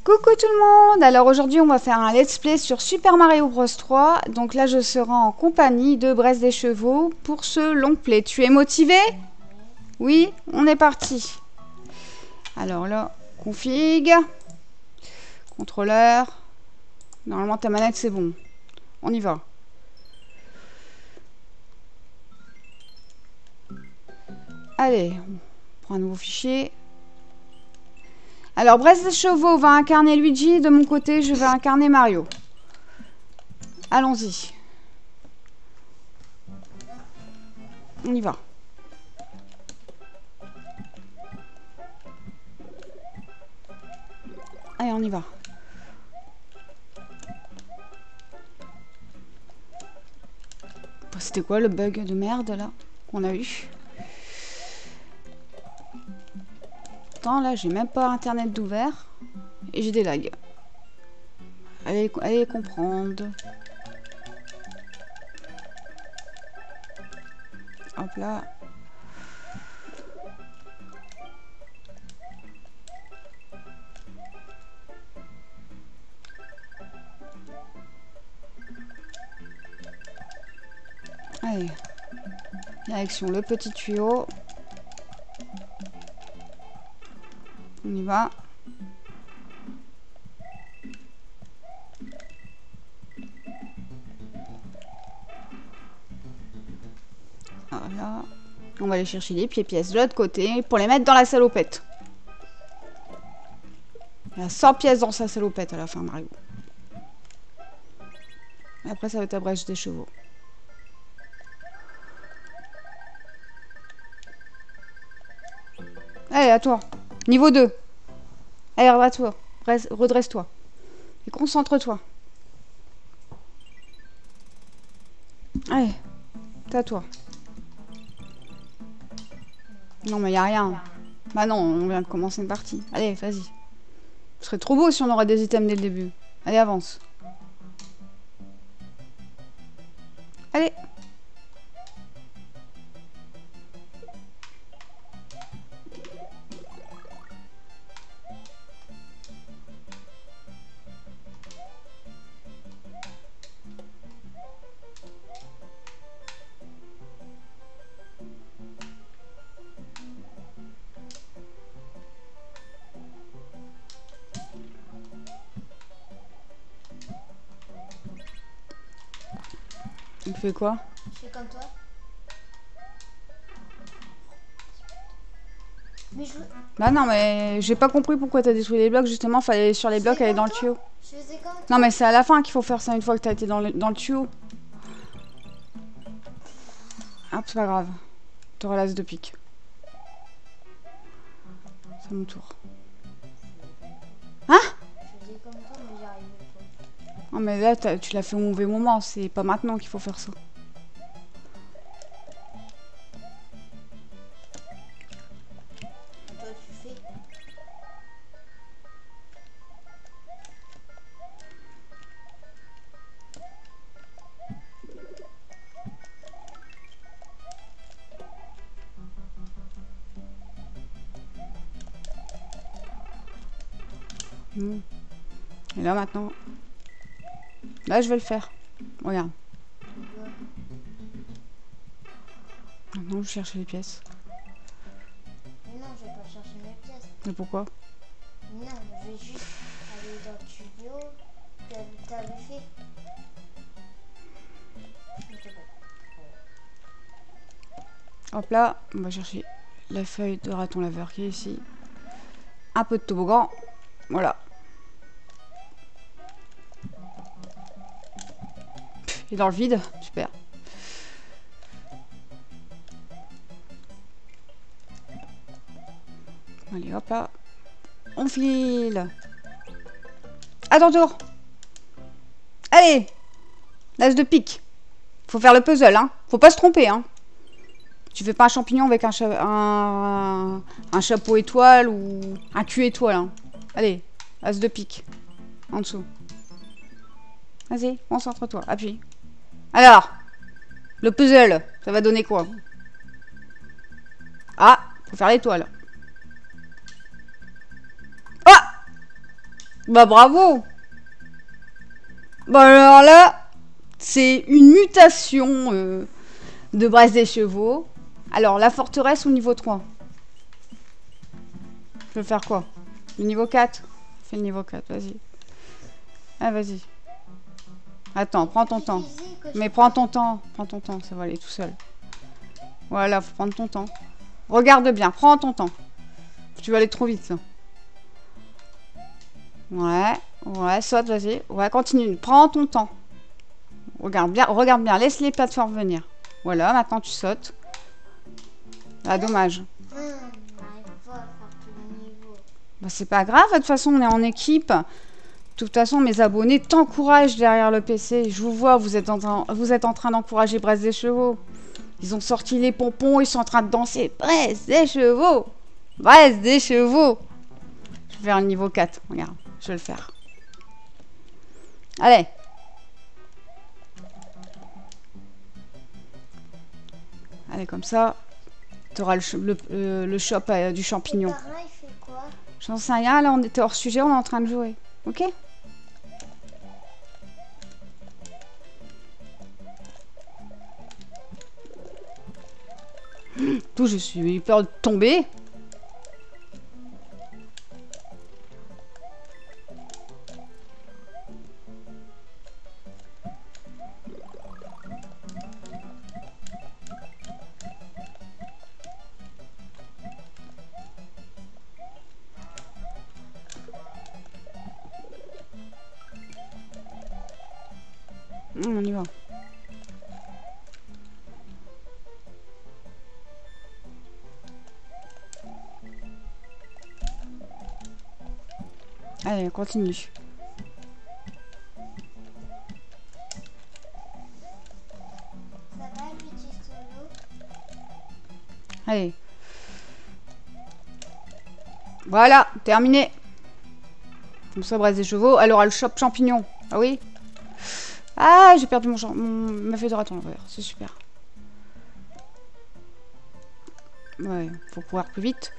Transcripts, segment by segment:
Coucou tout le monde! Alors aujourd'hui on va faire un let's play sur Super Mario Bros 3. Donc là je serai en compagnie de Bresse des Chevaux pour ce long play. Tu es motivé? Oui, on est parti. Alors là, config, contrôleur. Normalement ta manette c'est bon. On y va. Allez, on prend un nouveau fichier. Alors, Bresse des Chevaux va incarner Luigi. De mon côté, je vais incarner Mario. Allons-y. On y va. Allez, on y va. C'était quoi le bug de merde, là, qu'on a eu? Là j'ai même pas internet d'ouvert et j'ai des lags. Allez comprendre. Hop là. Allez. Direction le petit tuyau. On y va. Voilà. On va aller chercher les pièces de l'autre côté pour les mettre dans la salopette. Il y a 100 pièces dans sa salopette à la fin, Mario. Et après, ça va être la Bresse des Chevaux. Allez, à toi. Niveau 2. Allez, redresse-toi. Redresse-toi. Et concentre-toi. Allez, c'est à toi. Non, mais il n'y a rien. Bah non, on vient de commencer une partie. Allez, vas-y. Ce serait trop beau si on aurait des items dès le début. Allez, avance. Allez. Il fait quoi? Je fais comme toi. Mais je... Bah non, mais j'ai pas compris pourquoi t'as détruit les blocs. Justement, fallait aller sur les blocs, aller dans le tuyau. Je faisais comme toi. Non, mais c'est à la fin qu'il faut faire ça, une fois que t'as été dans le tuyau. Hop, c'est pas grave. T'auras l'as de pique. C'est mon tour. Hein? Je faisais comme toi, mais j'arrivais pas. Non, mais là, tu l'as fait au mauvais moment. C'est pas maintenant qu'il faut faire ça. Et toi, tu fais. Et là, maintenant... Là, je vais le faire. Regarde. Maintenant, je cherche les pièces. Mais non, je vais pas chercher mes pièces. Mais pourquoi? Non, je vais juste aller dans le studio. T'avais fait. Je sais pas. Hop là, on va chercher la feuille de raton laveur qui est ici. Un peu de toboggan. Voilà. Et dans le vide, super. Allez, hop là. On file. À ton tour. Allez. L'as de pique. Faut faire le puzzle, hein. Faut pas se tromper, hein. Tu fais pas un champignon avec un chapeau étoile ou un cul étoile, hein. Allez, as de pique. En dessous. Vas-y, concentre-toi. Appuie. Alors, le puzzle, ça va donner quoi? Ah, faut faire l'étoile. Bah bravo. Bah alors là, c'est une mutation de Brest des Chevaux. Alors, la forteresse au niveau 3. Je veux faire quoi? Le niveau 4? Fais le niveau 4, vas-y. Ah, vas-y. Attends, prends ton temps. Mais prends ton temps, ça va aller tout seul. Voilà, faut prendre ton temps. Regarde bien, prends ton temps. Tu vas aller trop vite, là. Ouais, saute, vas-y. Ouais, continue, prends ton temps. Regarde bien, laisse les plateformes venir. Voilà, maintenant tu sautes. Ah, dommage. Bah, c'est pas grave, de toute façon, on est en équipe. De toute façon, mes abonnés t'encouragent derrière le PC. Je vous vois, vous êtes en train d'encourager Brest des Chevaux. Ils ont sorti les pompons, ils sont en train de danser. Brest des Chevaux! Brest des Chevaux! Je vais faire le niveau 4. Regarde, je vais le faire. Allez! Allez, comme ça, tu auras le shop du champignon. Et parrain, il fait quoi? J'en sais rien, là, on était hors sujet, on est en train de jouer. Ok? Tout, je suis peur de tomber. On y va. Allez, on continue. Ça va, Luigi Solo? Allez. Voilà, terminé. Comme ça, Brest des Chevaux. Elle aura le shop champignon. Ah oui? Ah, j'ai perdu ma feuille de raton l'envers. C'est super. Ouais, faut courir plus vite.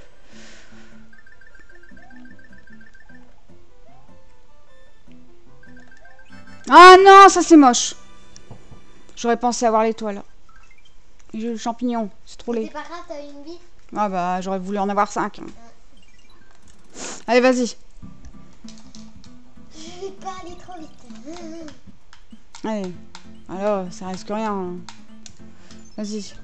Ah non, ça c'est moche. J'aurais pensé avoir l'étoile. Et j'ai le champignon, c'est trop laid. C'est pas grave, t'as une vie. Ah bah, j'aurais voulu en avoir 5. Allez, vas-y. Je vais pas aller trop vite. Allez. Alors, ça risque rien. Vas-y.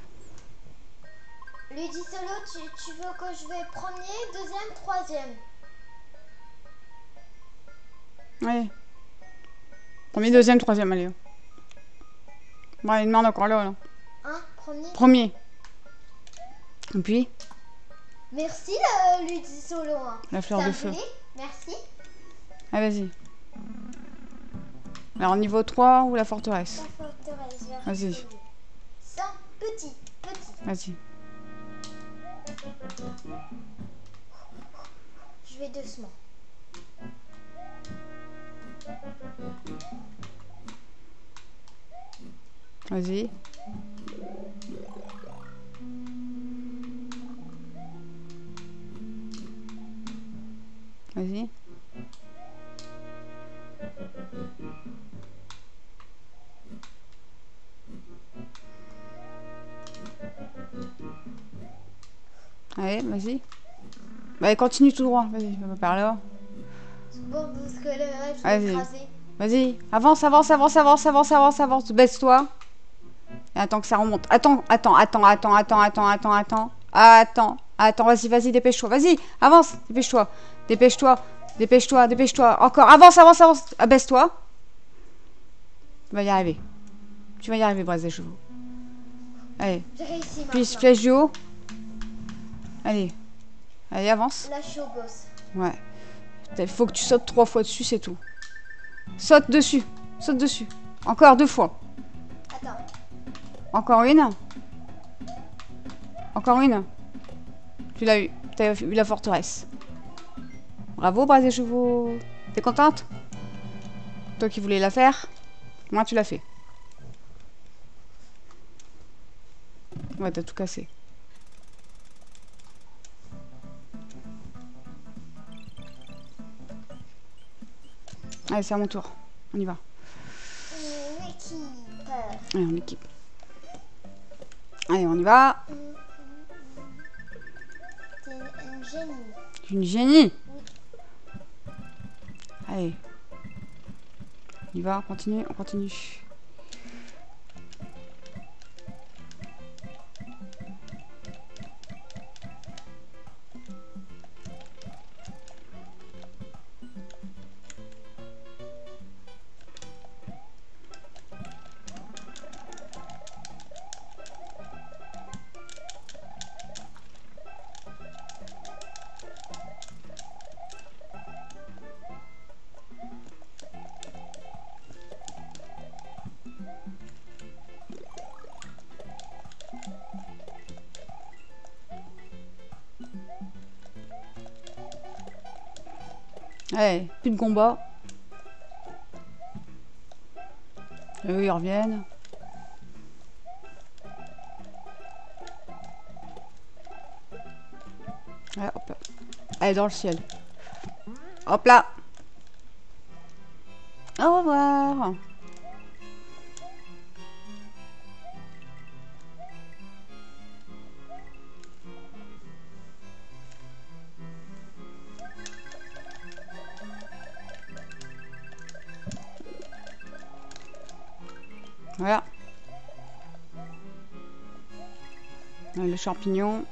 Luigi Solo, tu veux que je vais premier, deuxième, troisième? Allez. Premier, deuxième, troisième, allez. Ouais, une main encore là. Hein, premier? Premier. Et puis, Merci, Luigi Solo. Hein. la fleur Ça de me feu. plaît. Merci. Allez, vas-y. Alors, niveau 3 ou la forteresse? La forteresse, Vas-y. Sans petit. Vas-y. Je vais doucement. Vas-y. Vas-y. Allez, vas-y. Bah, continue tout droit. Vas-y, je vais par là. Bon, parce que le reste, je Vas-y. vais écraser. Vas-y. Avance. Baisse-toi. Et attends que ça remonte. Attends. Attends, vas-y, dépêche-toi. Vas-y, avance. Dépêche-toi. Encore. Avance. Abaisse-toi. Tu vas y arriver. Brest des Chevaux. Allez. J'ai réussi Puis, maintenant. flèche du haut. Allez, avance. Là, je suis au boss. Ouais. Il faut que tu sautes 3 fois dessus, c'est tout. Saute dessus. Encore 2 fois. Attends. Encore une. Tu l'as eu. T'as eu la forteresse. Bravo, Brest des Chevaux. T'es contente? Toi qui voulais la faire, moi tu l'as fait. Ouais, t'as tout cassé. Allez, c'est à mon tour. On y va. Une équipe. Allez, on équipe. Allez, on y va. T'es un génie. Une génie. Oui. Allez. On y va, on continue, on continue. Allez, plus de combat. Et eux, ils reviennent. Allez, hop là. Allez, dans le ciel. Hop là. Au revoir. Voilà. Les champignons.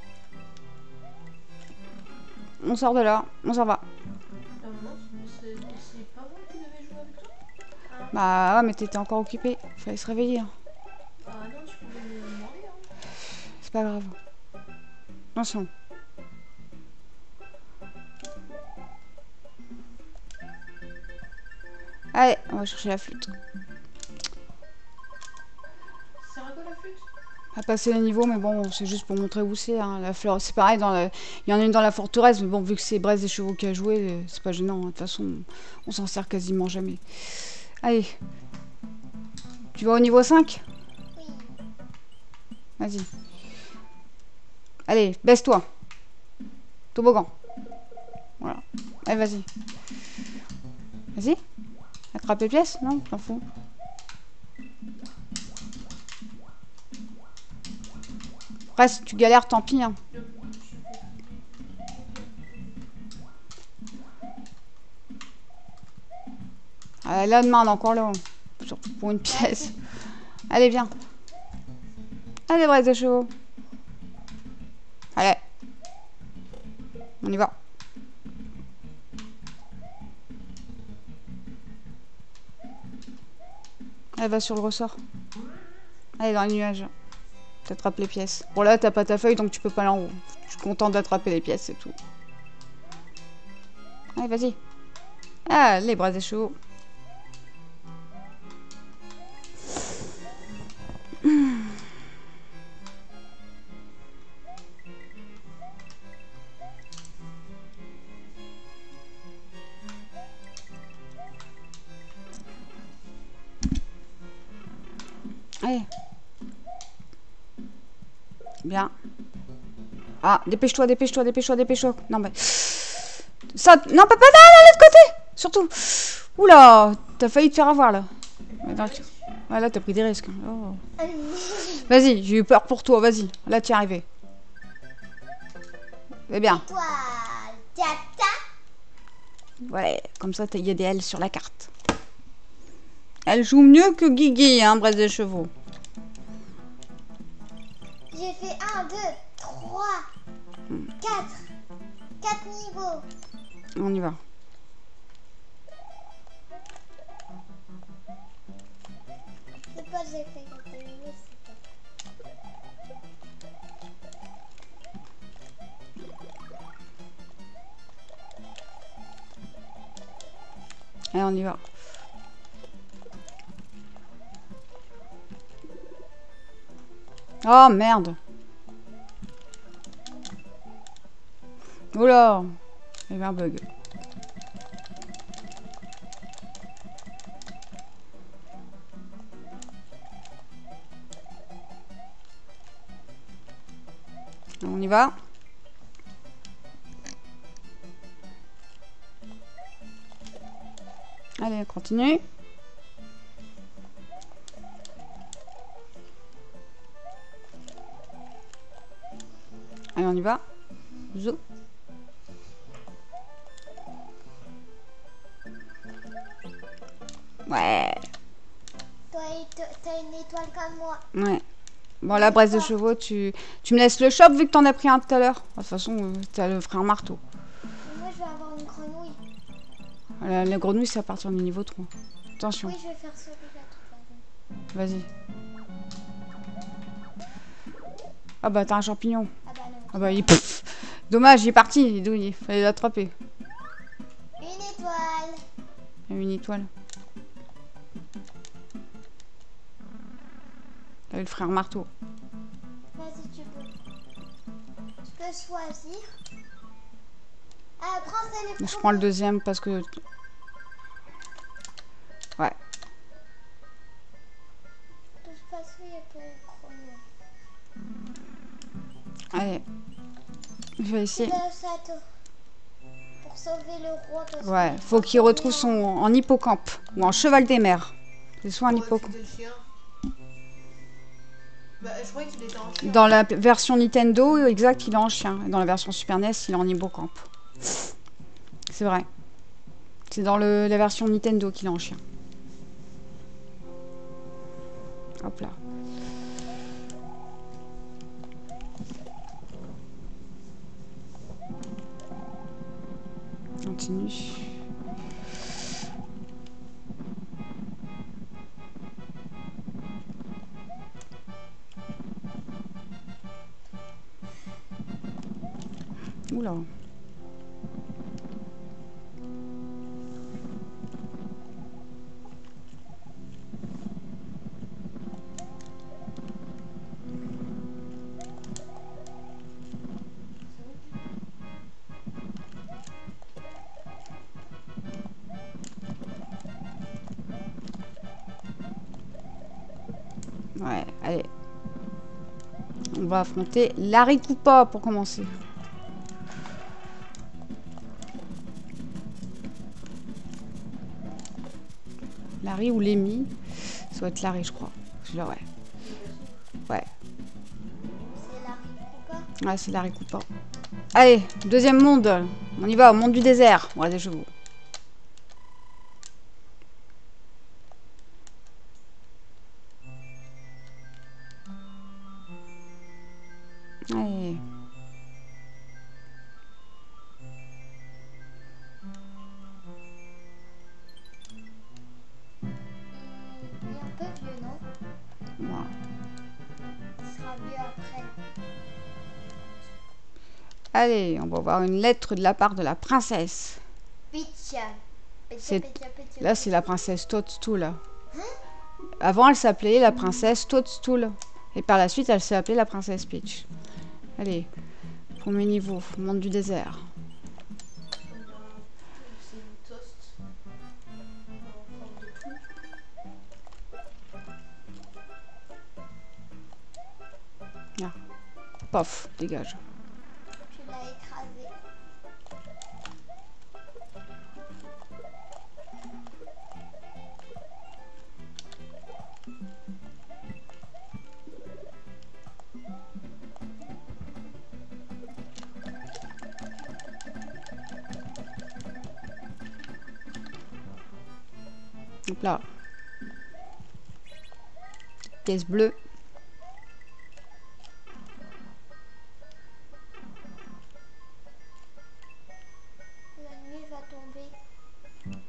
On sort de là, on s'en va. C'est pas moi qui devais jouer avec toi? Bah ouais, mais t'étais encore occupé. Fallait se réveiller. Hein. Ah non, tu pouvais me demander. Hein. C'est pas grave. Attention. Allez, on va chercher la flûte. C'est à quoi la flûte? À passer les niveaux, mais bon, c'est juste pour montrer où c'est. Hein. La fleur, c'est pareil, il y en a une dans la forteresse, mais bon, vu que c'est Brest des Chevaux qui a joué, c'est pas gênant. Hein. De toute façon, on s'en sert quasiment jamais. Allez. Tu vas au niveau 5? Oui. Vas-y. Allez, baisse-toi. Toboggan. Voilà. Allez, vas-y. Vas-y. Attrape les pièces? Non, t'en fous. Après, si tu galères, tant pis. Hein. Ah, la demande encore là. Surtout pour une pièce. Allez, viens. Allez, Brest des Chevaux. Allez. On y va. Elle va sur le ressort. Allez, dans les nuages. T'attrapes les pièces. Bon, là, t'as pas ta feuille, donc tu peux pas aller en haut. Je suis contente d'attraper les pièces, c'est tout. Allez, vas-y. Allez, Brest des Chevaux. Allez. Bien. Ah, dépêche-toi, dépêche-toi, dépêche-toi, dépêche-toi. Non, mais... Ça... Non, papa, non, de l'autre côté. Surtout. Oula, t'as failli te faire avoir, là. Voilà, t'as pris des risques. Oh. Vas-y, j'ai eu peur pour toi, vas-y. Là, t'y es arrivé. Eh bien. Étoile. Tata. Ouais, comme ça, il y a des L sur la carte. Elle joue mieux que Guigui, hein, Brest des Chevaux. J'ai fait 1, 2, 3, 4. 4 niveaux. On y va. C'est quoi j'ai fait 4 niveaux, c'est pas. Allez, on y va. Oh merde. Oula. Il y avait un bug. On y va. Allez, continue. Allez, on y va. Zou. Ouais. Toi, t'as une étoile comme moi. Ouais. Bon, la braise de chevaux, tu me laisses le shop vu que t'en as pris un tout à l'heure. De toute façon, t'as le frère marteau. Et moi, je vais avoir une grenouille. La grenouille, c'est à partir du niveau 3. Attention. Oui, je vais faire celui-là tout à l'heure. Vas-y. Ah bah, t'as un champignon. Ah bah non. Ah bah, pff, dommage, il est parti. Il fallait l'attraper. Une étoile. Il y a une étoile. T'as eu le frère marteau. Vas-y, tu peux. Tu peux choisir. Ah, prends celle Je prends le deuxième parce que... Ouais. De toute façon, il y a pas de chrono. Allez. Je vais essayer. Pour sauver le roi. Parce Ouais, que faut qu'il retrouve son... en hippocampe. Ou en cheval des mers. C'est soit un Ouais, hippocampe. c'était le chien. Bah, je croyais qu'il était en chien. Dans la version Nintendo, exact, il est en chien. Et dans la version Super NES, il est en hippocampe. C'est vrai. C'est dans la version Nintendo qu'il est en chien. Hop là. Continue. Oula. Ouais, allez. On va affronter Larry Koopa pour commencer. Larry ou Lemmy. Ça doit être Larry, je crois. Celui-là, ouais. Ouais. c'est la Koopa. Ouais, c'est Larry Koopa. Allez, deuxième monde. On y va, au monde du désert. On a des chevaux. Allez. Il est un peu vieux, non? Voilà. Il sera vieux après. Allez, on va voir une lettre de la part de la princesse. Pitch. C'est- Là, c'est la princesse Toadstool. Avant, elle s'appelait la princesse Toadstool. Et par la suite, elle s'est appelée la princesse Peach. Allez, premier niveau, monde du désert. C'est une toast. En forme de tout. Pof, dégage. Tu l'as écrasé. Hop là. Caisse bleue. La nuit va tomber.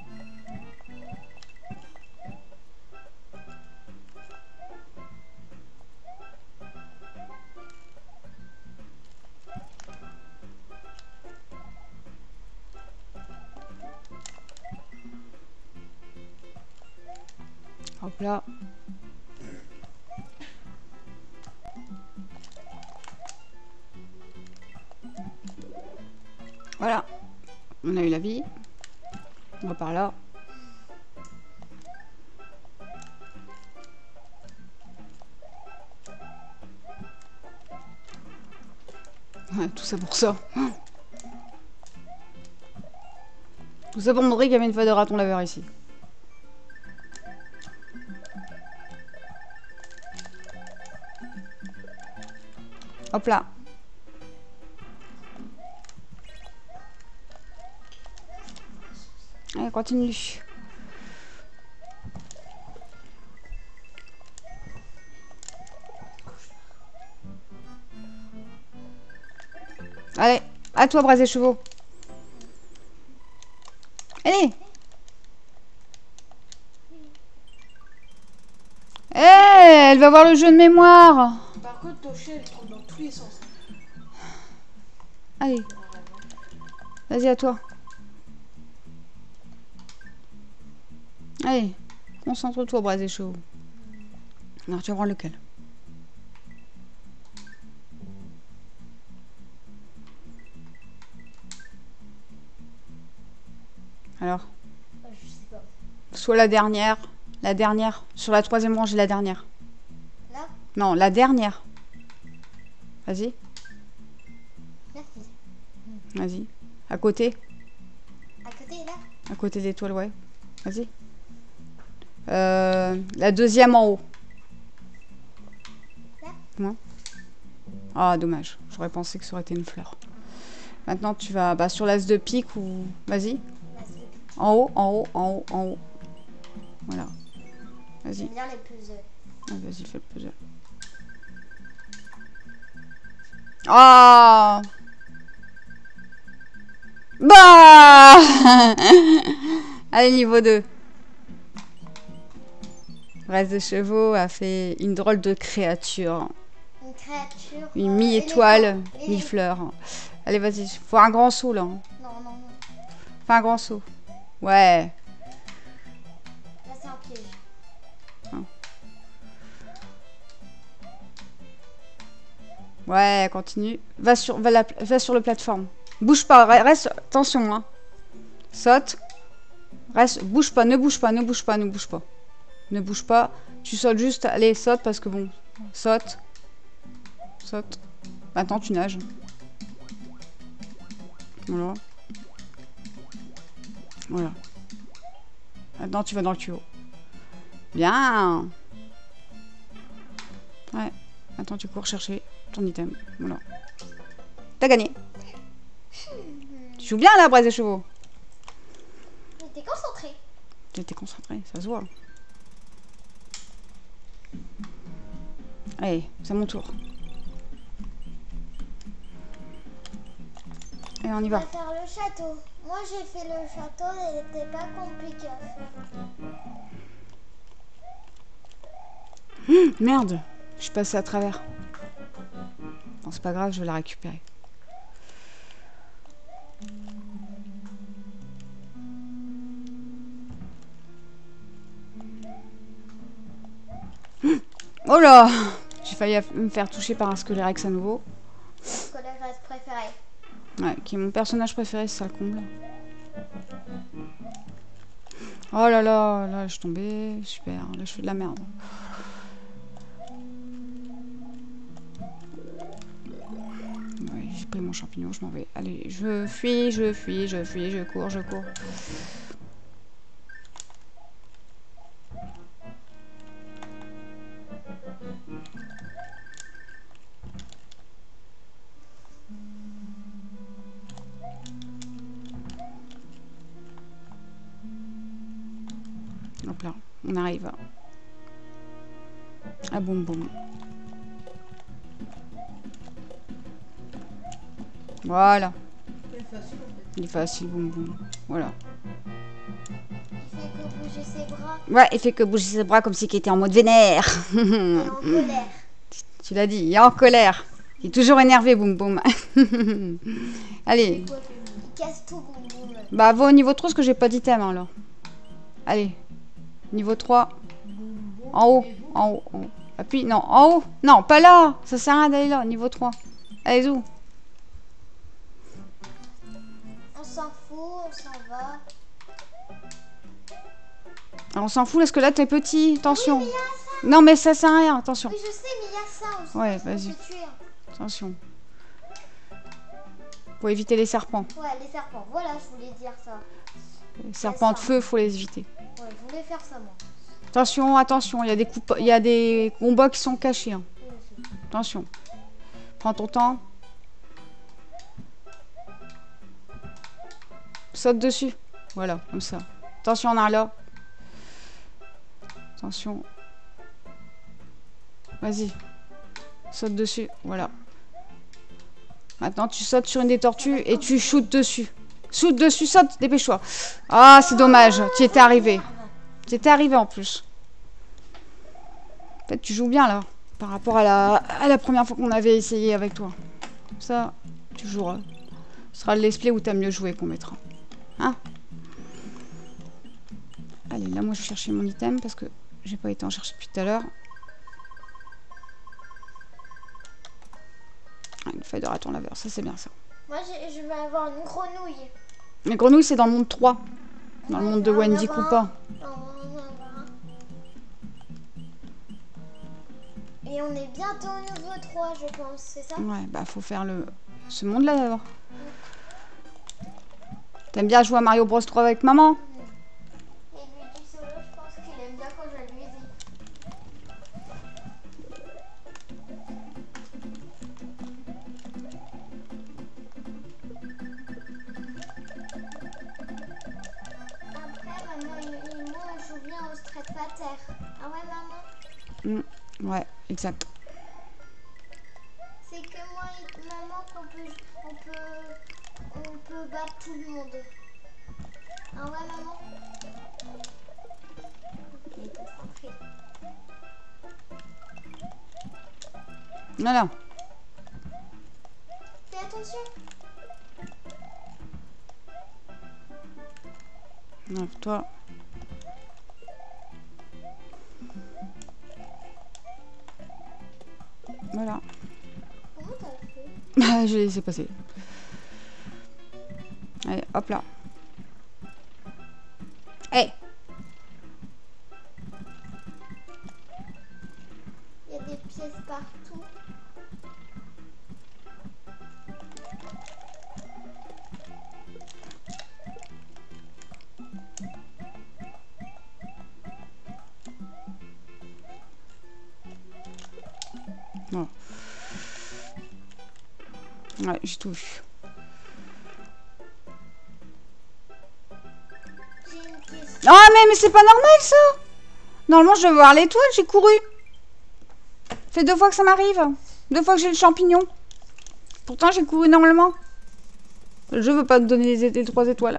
Hop là. Voilà. On a eu la vie. On va par là. Ouais, tout ça pour ça. Tout ça pour montrer qu'il y avait une feuille de raton laveur ici. Hop là. Allez, continue. Allez, à toi, Braise des chevaux. Allez. Eh, elle va voir le jeu de mémoire. Par contre, ton chien, il tremble dans tous les sens. Allez. Vas-y, à toi. Allez, concentre-toi, Braise des chevaux. Alors, tu vas voir lequel? Alors, Je sais pas. soit la dernière, sur la troisième rangée, la dernière. Là? Non, la dernière. Vas-y, Merci. vas-y. À côté À côté, là? des toiles, ouais. Vas-y. La deuxième en haut. Là? Ouais. Ah, dommage. J'aurais pensé que ça aurait été une fleur. Maintenant, tu vas sur l'as de pique ou... Vas-y. Là, c'est... En haut, en haut, en haut, en haut. Voilà. Vas-y. J'aime bien les puzzles. Ah, vas-y, fais le puzzle. Ah! Bah! Allez, niveau 2. Braise de chevaux a fait une drôle de créature. Une créature. Une mi-étoile, éléphant. mi-fleur. Allez, vas-y. Faut un grand saut, là. Non, non, non. Fais un grand saut. Ouais. Là, c'est un piège. Ouais, continue. Va sur le plateforme. Bouge pas, reste. Attention, hein. Saute. Reste. Bouge pas, ne bouge pas, ne bouge pas, ne bouge pas. Ne bouge pas. Tu sautes juste. Allez, saute parce que bon. Saute. Saute. Maintenant, tu nages. Voilà. Voilà. Maintenant, tu vas dans le tuyau. Bien. Ouais. Maintenant, tu cours chercher ton item. Voilà. T'as gagné. Tu joues bien là, Braise des chevaux. Mais t'es concentré. J'étais concentré, ça se voit. Allez, c'est mon tour. Et on y On va. va faire le château. Moi, j'ai fait le château et il n'était pas compliqué à faire. Merde, je suis passée à travers. Bon, c'est pas grave, je vais la récupérer. Oh là! J'ai failli me faire toucher par un Scolyrex à nouveau. Scolaire reste préféré. Ouais, qui est mon personnage préféré, c'est ça le comble. Oh là là, là je suis tombée, super, là je fais de la merde. Ouais, j'ai pris mon champignon, je m'en vais. Allez, je fuis, je fuis, je fuis, je cours, je cours. Hop là, on arrive. Ah boum boum. Voilà. C'est facile en fait. Il est facile, boum boum. Voilà. Il fait que bouger ses bras Ouais, il fait que bouger ses bras comme si il était en mode vénère. et en colère. Tu l'as dit, il est en colère. Il est toujours énervé, boum boum. Allez, Quoi, fais-moi. Il casse tout, boum boum. bah va au niveau 3 parce que j'ai pas d'item alors. Allez, niveau 3. En haut, en haut, en haut. Appuie, non, en haut. Non, pas là. Ça sert à rien d'aller là, niveau 3. Allez, où? On s'en fout, on s'en va. On s'en fout parce que là t'es petit, attention. Oui, mais il y a ça. Non mais ça sert à rien, attention. Oui, je sais, mais il y a ça aussi. Ouais, on peut vas-y. se tuer. Attention. Pour éviter les serpents. Ouais, les serpents. Voilà, je voulais dire ça. Les serpents de feu, faut les éviter. Ouais, je voulais faire ça, moi. Attention, attention, il y a des combats qui sont cachés. Hein. Ouais, c'est- Attention. Prends ton temps. Saute dessus. Voilà, comme ça. Attention, on a un là. Attention. Vas-y. Saute dessus. Voilà. Maintenant, tu sautes sur une des tortues et tu shootes dessus. Shoot dessus, saute, dépêche-toi. Ah, c'est dommage. Tu y étais arrivé. Tu y étais arrivé en plus. En fait, tu joues bien là. Par rapport à la première fois qu'on avait essayé avec toi. Ça, tu joueras. Ce sera le let's play où t'as mieux joué qu'on mettra. Hein? Allez, là, moi, je vais chercher mon item parce que j'ai pas été en chercher depuis tout à l'heure. Ah, une feuille de raton laveur, ça c'est bien ça. Moi, je vais avoir une grenouille. Les grenouilles, c'est dans le monde 3. Dans le monde de On va Wendy avoir Koopa. un. On va avoir un. Et on est bientôt au niveau 3, je pense, c'est ça? Ouais, bah faut faire ce monde-là d'abord. T'aimes bien jouer à Mario Bros 3 avec maman? Et Luigi Solo, je pense qu'il aime bien quand je lui dis. Après, maman et moi, on joue bien au Street Pater. Ah ouais, maman? Ouais, exact. C'est que moi et maman on peut battre tout le monde. Ah ouais, maman? Ok, concentré. Voilà. Fais attention. Ouais, toi. Voilà. Comment t'as fait? Ah, je l'ai laissé passer. Allez, hop là. Hey! Il y a des pièces partout. Voilà. Ouais, j'ai tout vu. J'ai une question. Ah, mais c'est pas normal ça! Normalement, je vais voir l'étoile, j'ai couru. Fait 2 fois que ça m'arrive. 2 fois que j'ai le champignon. Pourtant, j'ai couru normalement. Je veux pas te donner les 3 étoiles.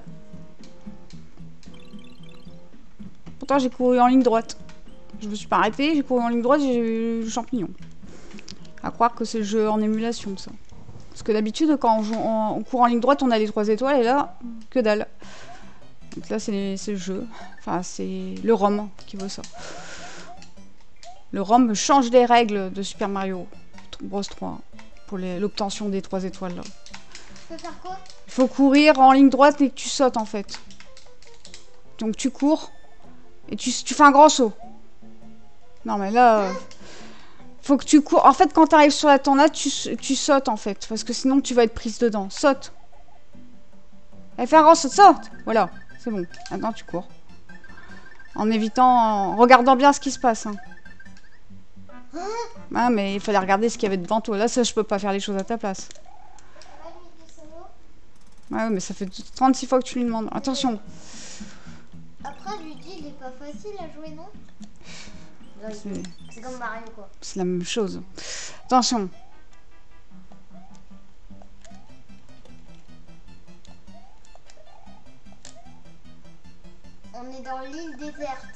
Pourtant, j'ai couru en ligne droite. Je me suis pas arrêtée, j'ai couru en ligne droite, j'ai eu le champignon. À croire que c'est le jeu en émulation, ça. Parce que d'habitude, quand on court en ligne droite, on a les 3 étoiles, et là, que dalle. Donc là, c'est le jeu. Enfin, c'est le ROM qui veut ça. Le ROM change les règles de Super Mario Bros 3 pour l'obtention des 3 étoiles, là. Je peux faire quoi? Il faut courir en ligne droite et que tu sautes, en fait. Donc tu cours, et tu fais un grand saut. Non, mais là... faut que tu cours. En fait, quand tu arrives sur la tornade, tu sautes, en fait. Parce que sinon, tu vas être prise dedans. Saute. Elle fait un grand saut. Saute. Voilà. C'est bon. Maintenant, tu cours. En évitant... en regardant bien ce qui se passe. Hein. Ah, mais il fallait regarder ce qu'il y avait devant toi. Là, ça, je peux pas faire les choses à ta place. Ça va, Luigi Solo? Ouais, mais ça fait 36 fois que tu lui demandes. Attention. Après, Luigi, il est pas facile à jouer, non? C'est comme Mario, quoi. C'est la même chose. Attention. On est dans l'île déserte.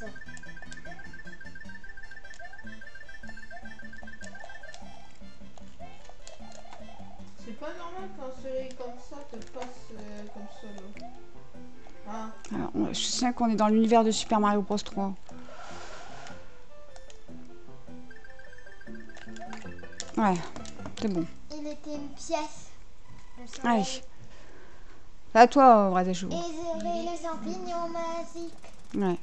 C'est pas normal qu'un soleil comme ça te passe comme solo. Hein? Alors, je sais qu'on est dans l'univers de Super Mario Bros 3. Ouais, c'est bon. Il était une pièce. Le soleil. Allez. C'est à toi, Bras des chevaux. Et j'avais les champignons magiques. Ouais.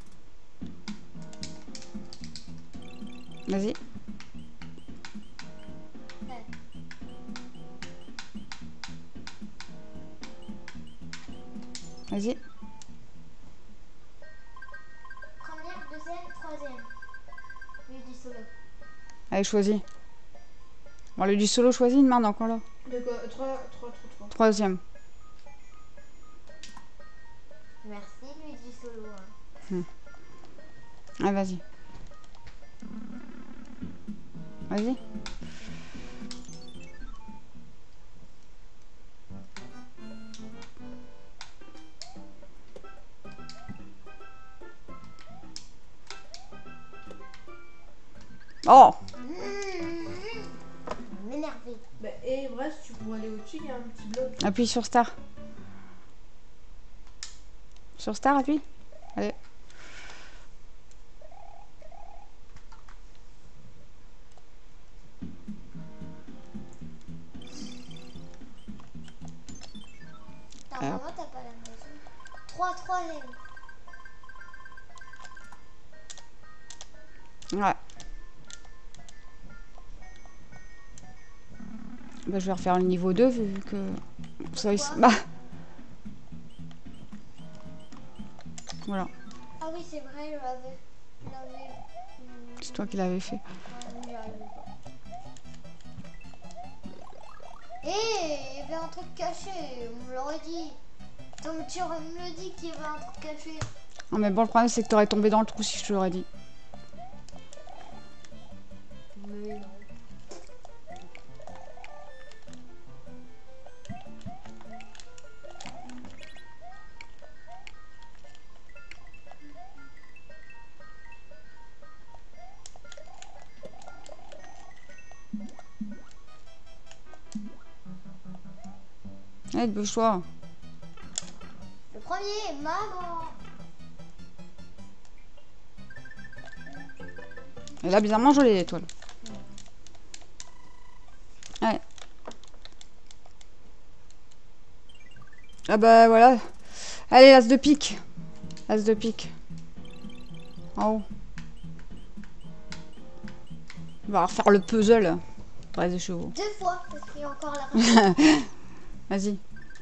Vas-y. Ouais. Vas-y. Allez, choisis. Bon, le du solo, choisis une main encore là. De quoi 3. Troisième. Merci, Luigi Solo. Hein. Allez, vas-y. Vas-y. Oh! M'énerver. Bah, et bref, tu pourrais aller au-dessus, il y a un petit bloc. Appuie sur Star. Sur Star, appuie. Allez. Normalement, t'as pas la maison. 3 troisième. Ouais. Bah, je vais refaire le niveau 2 vu que... Ça, bah. Voilà. Ah oui, c'est vrai, je l'avais. C'est toi qui l'avais fait. J'y arrivais pas. Il y avait un truc caché, on me l'aurait dit. Ton tu me le dit qu'il y avait un truc caché. Non mais bon, le problème c'est que t'aurais tombé dans le trou si je te l'aurais dit. Mais non. Allez, dépêche-toi. Le premier, maman. Et là, bizarrement, jolie l'étoile. Ouais. Ah bah voilà. Allez, as de pique. As de pique. En haut. On va refaire le puzzle. Brise des chevaux. 2 fois, parce qu'il y a encore la Vas-y.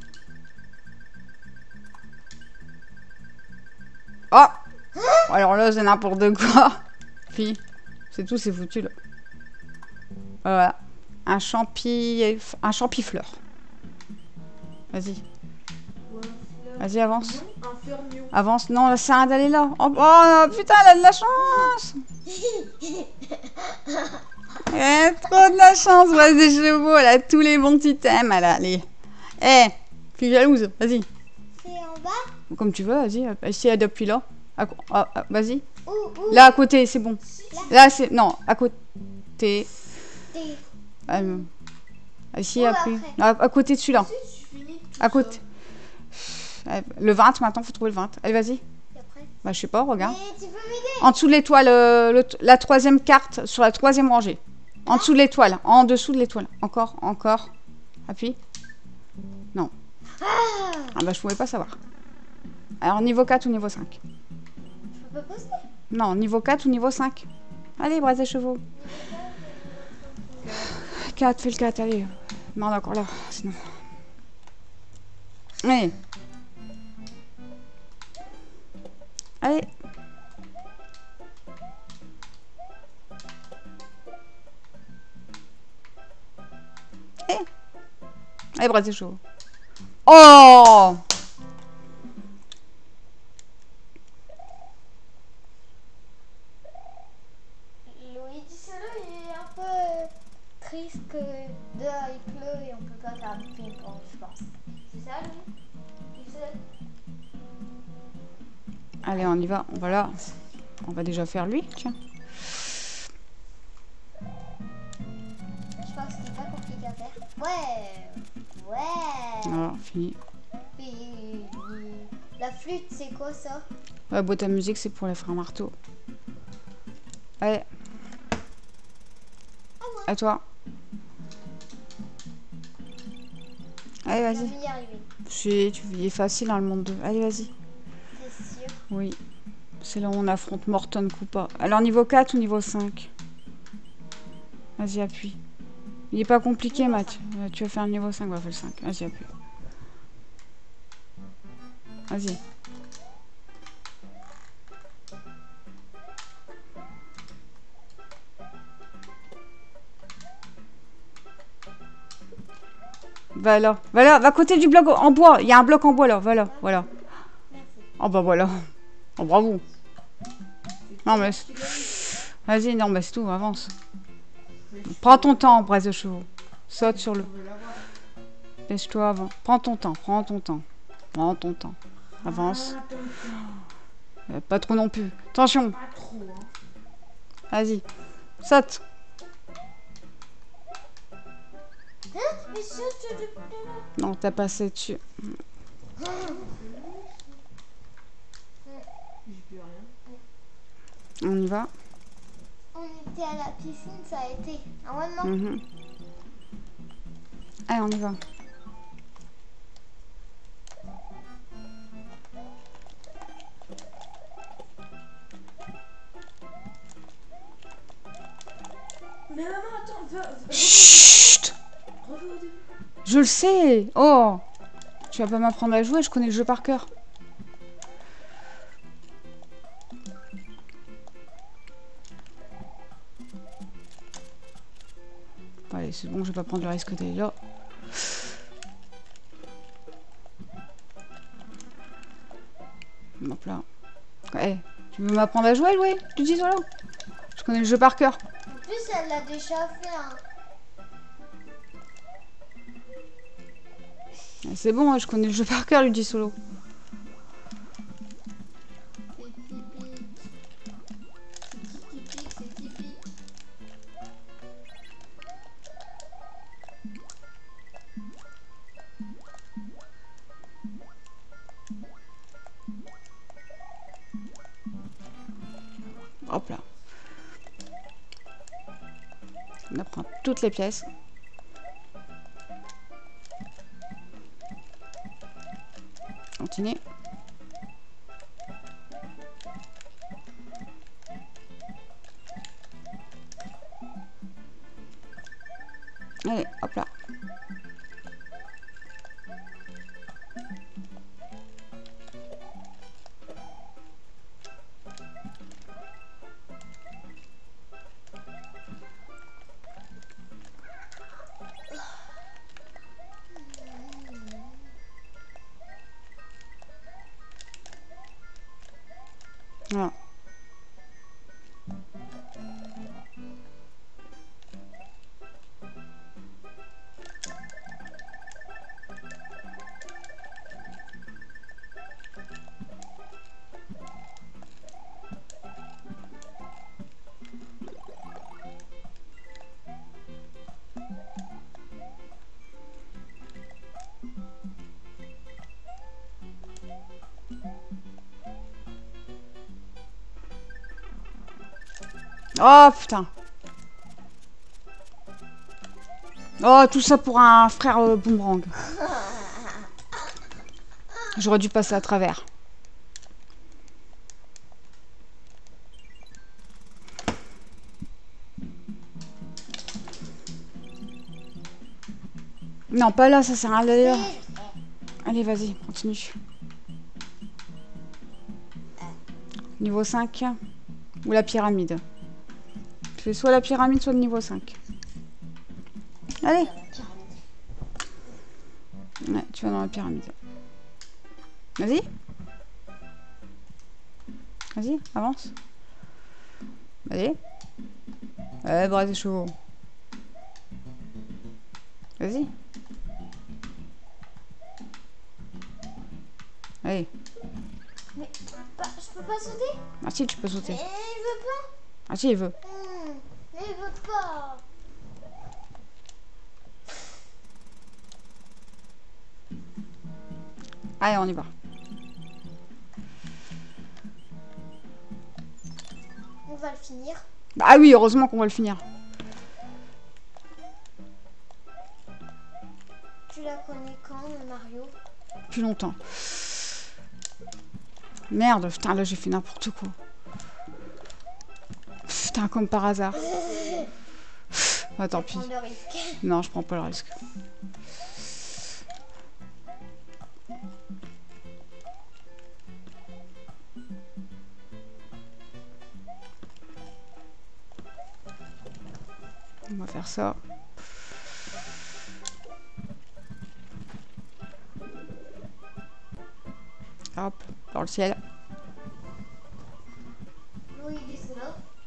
Oh! Alors là, c'est n'importe quoi. Puis, c'est tout, c'est foutu là. Voilà. Un champifleur. Vas-y. Vas-y, avance. Un fermion. Avance. Non, là, c'est un d'aller là. Oh, oh, putain, elle a de la chance. Elle a trop de la chance, Brise des chevaux. Elle a tous les bons items. Elle a les... Eh, je suis jalouse. Vas-y. C'est en bas. Comme tu veux, vas-y. Ici, appuie là. Vas-y. Où Là, à côté, c'est bon. Là, c'est... Non, à côté. T'es- Ici, Où appuie. après À côté de celui-là. Tu finis tout À côté. Le 20, maintenant, faut trouver le 20. Allez, vas-y. Et après Bah, je sais pas, regarde. Mais tu peux m'aider. En dessous de l'étoile, la troisième carte, sur la troisième rangée. En dessous de l'étoile, en dessous de l'étoile. Encore, encore. Appuie. Non. Ah bah, je pouvais pas savoir. Alors, niveau 4 ou niveau 5? Je peux pas poster. Non, niveau 4 ou niveau 5? Allez, Brise des chevaux. 4, fais le 4, allez. Merde, encore là, sinon. Allez. Allez. Allez, Brise des chevaux. Oh! Luigi Solo, il est un peu triste que dehors il pleut et on peut pas faire du ping-pong, je pense. C'est ça, lui? Il sait. Allez, on y va. On va là. On va déjà faire lui, tiens. Je pense que c'est pas compliqué à faire. Ouais. Ouais. Voilà, fini. Puis, la flûte, c'est quoi ça? La boîte à musique, c'est pour les frères marteaux. Allez. À toi. Allez, On vas-y. va y arriver. Il est facile, hein, le monde 2. Allez, vas-y. C'est sûr. Oui. C'est là où on affronte Morton Koopa. Alors, niveau 4 ou niveau 5? Vas-y, appuie. Il est pas compliqué, Niveau Mathieu. Tu vas faire le niveau 5, on va faire le 5. Vas-y, appuie. Vas-y. Va là. Va là, va à côté du bloc en bois. Il y a un bloc en bois là. Va là, voilà. Merci. Oh bah voilà. Oh bravo. Non mais... Vas-y, non mais c'est tout, avance. Prends ton temps, braise de chevaux. Saute sur le... Pêche-toi avant. Prends ton temps, prends ton temps. Prends ton temps. Avance. Pas trop non plus. Attention. Pas trop, hein. Vas-y. Saute. Mais saute depuis là. Non, t'as passé dessus. J'ai plus rien. On y va. On était à la piscine, ça a été. Ah ouais, non. Mhm. Allez, on y va. Mais maman, attends, Chut. reviens au début. Je le sais. Oh. Tu vas pas m'apprendre à jouer, je connais le jeu par cœur. Allez, c'est bon, je vais pas prendre le risque d'aller là. Hop là. Eh, tu veux m'apprendre à jouer, Louis? Tu dis voilà. Je connais le jeu par cœur. En plus, elle l'a déjà fait. Hein. Eh, c'est bon, je connais le jeu par cœur, lui dit Solo. C'est typique. Hop là. On apprend toutes les pièces. Continue. Allez, hop là. Voilà. Oh putain. Oh, tout ça pour un frère boomerang. J'aurais dû passer à travers. Non, pas là, ça sert à rien. Allez, vas-y, continue. Niveau 5 ou la pyramide. Tu fais soit la pyramide, soit le niveau 5. Allez. Ouais, tu vas dans la pyramide. Vas-y. Vas-y, avance. Allez. Ouais, bras des chevaux. Vas-y. Allez. Mais je peux pas sauter. Ah si, tu peux sauter. Mais il veut pas. Ah si, il veut. Mais il veut pas. Allez, on y va. On va le finir. Ah oui, heureusement qu'on va le finir. Tu la connais quand, Mario? Plus longtemps. Merde, putain, là j'ai fait n'importe quoi. Putain, comme par hasard. Ah, tant pis. Prends le risque. Non, je prends pas le risque. On va faire ça. ciel. Luigi solo.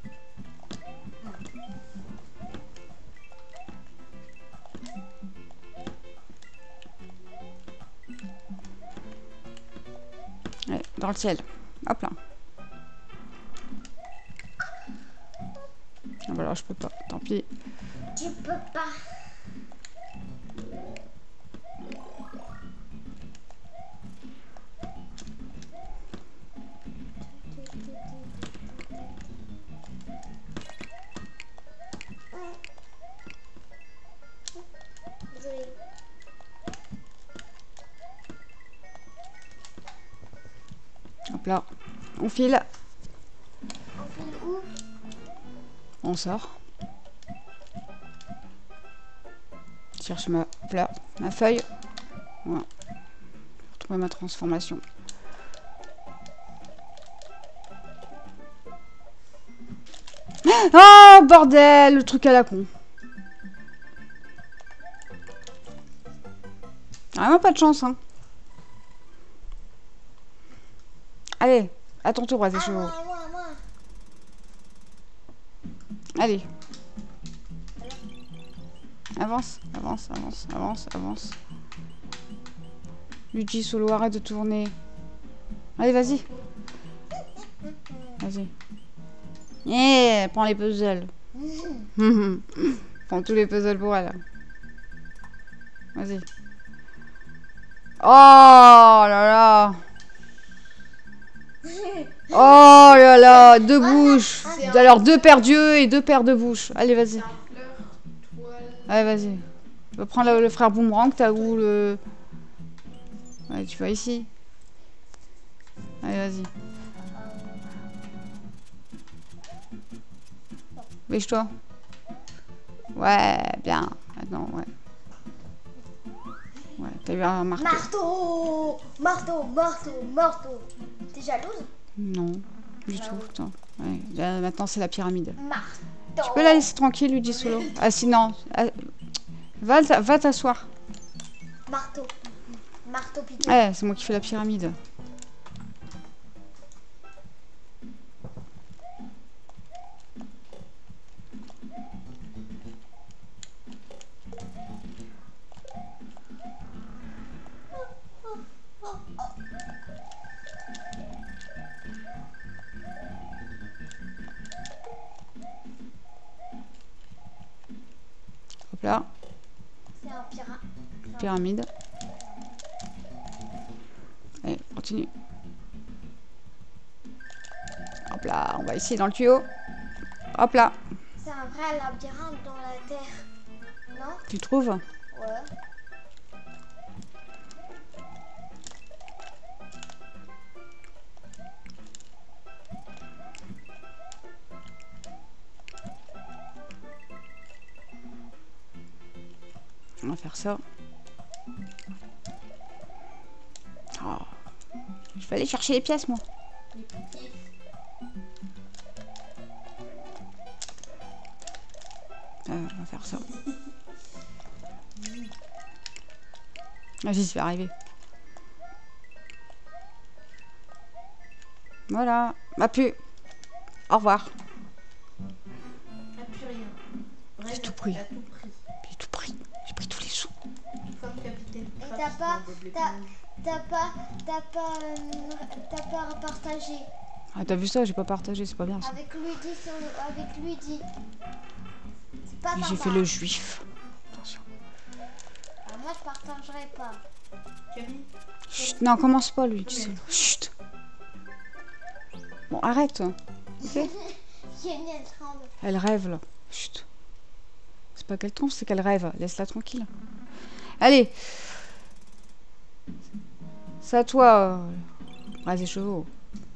Allez, dans le ciel. Hop là. Ah bah alors je peux pas, tant pis. Tu peux pas. Désolée. Hop là. On file. On file où? On sort. Je cherche ma fleur, ma feuille. Voilà. Pour trouver ma transformation. Oh bordel, le truc à la con. Vraiment pas de chance, hein. Allez, à ton tour, Bras des chevaux. Moi. Allez. Avance, avance, avance, avance, avance. Luigi solo, arrête de tourner. Allez, vas-y. Vas-y. Yeah, prends les puzzles. Prends tous les puzzles pour elle. Vas-y. Oh là là. Oh là là, deux bouches. Alors deux paires d'yeux et deux paires de bouches. Allez, vas-y. C'est un fleur, toile. Allez, vas-y. Tu vas prendre le frère Boomerang, t'as où le... Ouais, tu vas ici. Allez, vas-y. Bêche-toi. Ouais, bien. Maintenant, ouais. Ouais, t'as eu un marteau. Marteau. T'es jalouse? Non, du tout, putain. Ouais, là, maintenant, c'est la pyramide. Marteau. Tu peux la laisser tranquille, lui dit solo. Ah, sinon... Ah, va t'asseoir. Marteau piqué. Ouais, c'est moi qui fais la pyramide. Hop là, C'est un pyramide. Allez, continue. Hop là, on va ici dans le tuyau. Hop là, C'est un vrai labyrinthe dans la terre. Non? tu trouves? Ouais. On va faire ça. Oh. Je vais aller chercher les pièces, moi. Les petits. On va faire ça. Vas-y, ça va arriver. Voilà. Bah plus. Au revoir. Ah, plus rien. Bref, tout pris. t'as tout pris. J'ai tout pris. J'ai pris tous les sous. Comme Capitaine Et Crunch t'as pas- dans Bob t'as- l'éponge. T'as pas partagé Ah, t'as vu ça? J'ai pas partagé, c'est pas bien ça. avec Luigi. C'est pas J'ai sympa. fait le juif. Attention. Ah, moi je partagerai pas. Camille, Chut, non, commence pas, lui. Tu sais. Mais- Chut. Bon, arrête. Ok. Génial, tremble. Elle rêve, là. Chut. C'est pas qu'elle trompe, c'est qu'elle rêve. Laisse-la tranquille. Allez. C'est à toi, Bras des chevaux.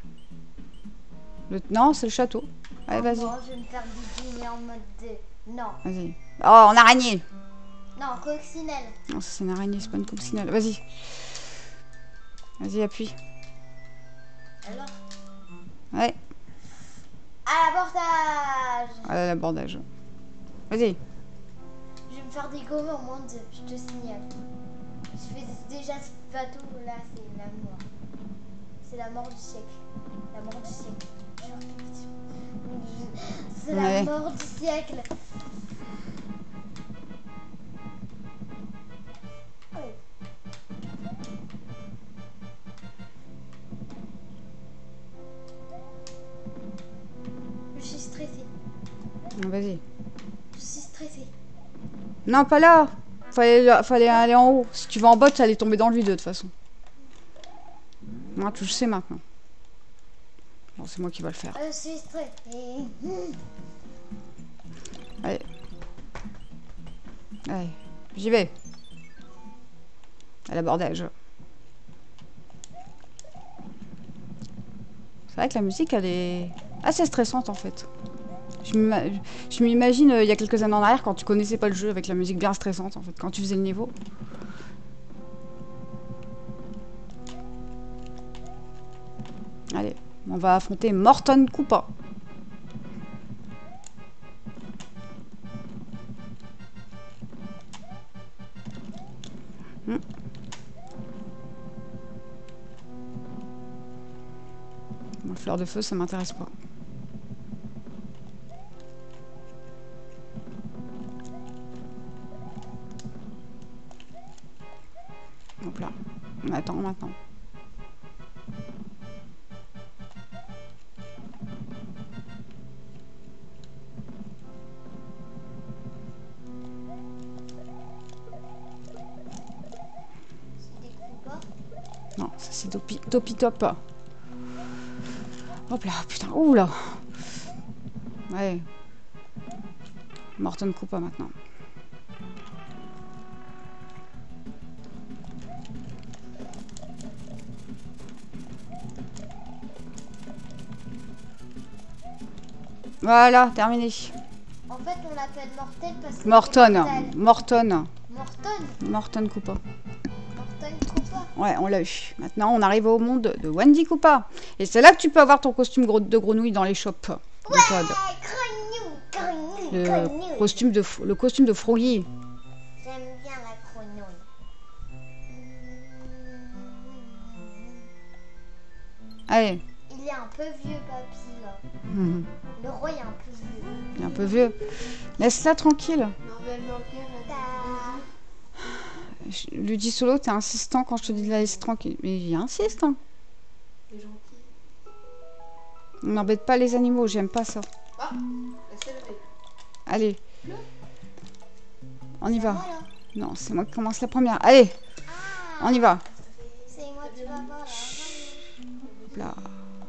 Non, c'est le château. Allez, vas-y. Bon, je vais me faire bidiner en mode de... Non. Vas-y. Oh, en araignée. Non, coccinelle. Non, ça c'est une araignée, c'est pas une coccinelle. Vas-y. Vas-y, appuie. Alors Ouais. à l'abordage. Ah, l'abordage. Vas-y. Je vais me faire dégommer en moins de deux, je te signale. Je fais déjà ce bateau là, c'est l'amour. C'est la mort du siècle. La mort du siècle. C'est Ouais. la mort du siècle. Oh. Je suis stressée. Vas-y. Je suis stressée. Non, pas là. Fallait aller en haut. Si tu vas en bas, tu allais tomber dans le vide de toute façon. Moi, tu le sais maintenant. Bon, c'est moi qui va le faire. Je suis stressée. Allez. Allez, j'y vais. À l'abordage. C'est vrai que la musique, elle est assez stressante en fait. Je m'imagine il y a quelques années en arrière quand tu connaissais pas le jeu avec la musique bien stressante en fait, quand tu faisais le niveau. Allez, on va affronter Morton Koopa. Moi, fleur de feu, ça m'intéresse pas. Hop là. On attend maintenant. C'est des Koopas. Non, ça c'est Topi Top. Hop là, putain, ouh là. Ouais. Morton Koopa maintenant. Voilà, terminé. En fait, on l'appelle Mortel parce que. Morton Koopa. Morton Koopa. Ouais, on l'a eu. Maintenant, on arrive au monde de Wendy Koopa. Et c'est là que tu peux avoir ton costume de grenouille dans les shops. Ouais, grenouille. Le costume de Froggy. J'aime bien la grenouille. Allez. Il est un peu vieux, papy, là. Mhm. Le roi est un peu vieux. Il est un peu vieux. Laisse-la tranquille. Normalement, Luigi Solo, t'es insistant quand je te dis de la laisser tranquille. Mais il insiste, hein. c'est gentil. On n'embête pas les animaux, j'aime pas ça. Ah, laissez lever. Allez. On y va. Moi, là. Non, c'est moi qui commence la première. Allez, Ah, on y va. c'est moi qui va voir, là. Là.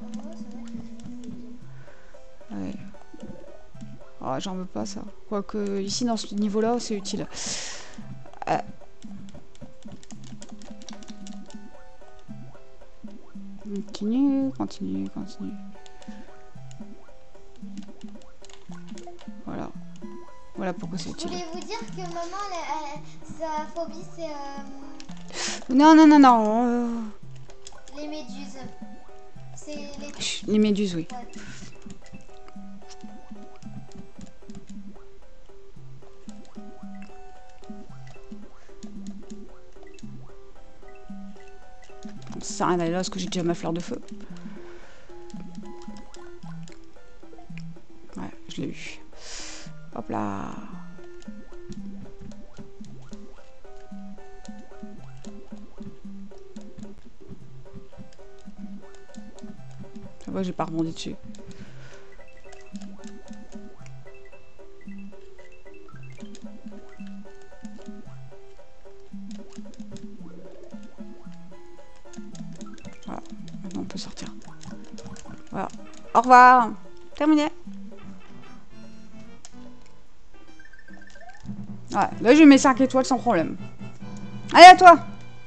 Ouais. Oh, j'en veux pas ça. Quoique ici dans ce niveau-là, c'est utile. Continue. Voilà. Voilà pourquoi c'est Je utile. voulais vous dire que maman, sa phobie, c'est Non. les méduses. C'est les... Les méduses, oui. Ouais. Ça sert à rien d'aller là parce que j'ai déjà ma fleur de feu. Ouais, je l'ai eu. Hop là. Ça va, j'ai pas rebondi dessus. Voilà, maintenant on peut sortir. Voilà. Au revoir. Terminé. Ouais, là j'ai mes 5 étoiles sans problème. Allez, à toi.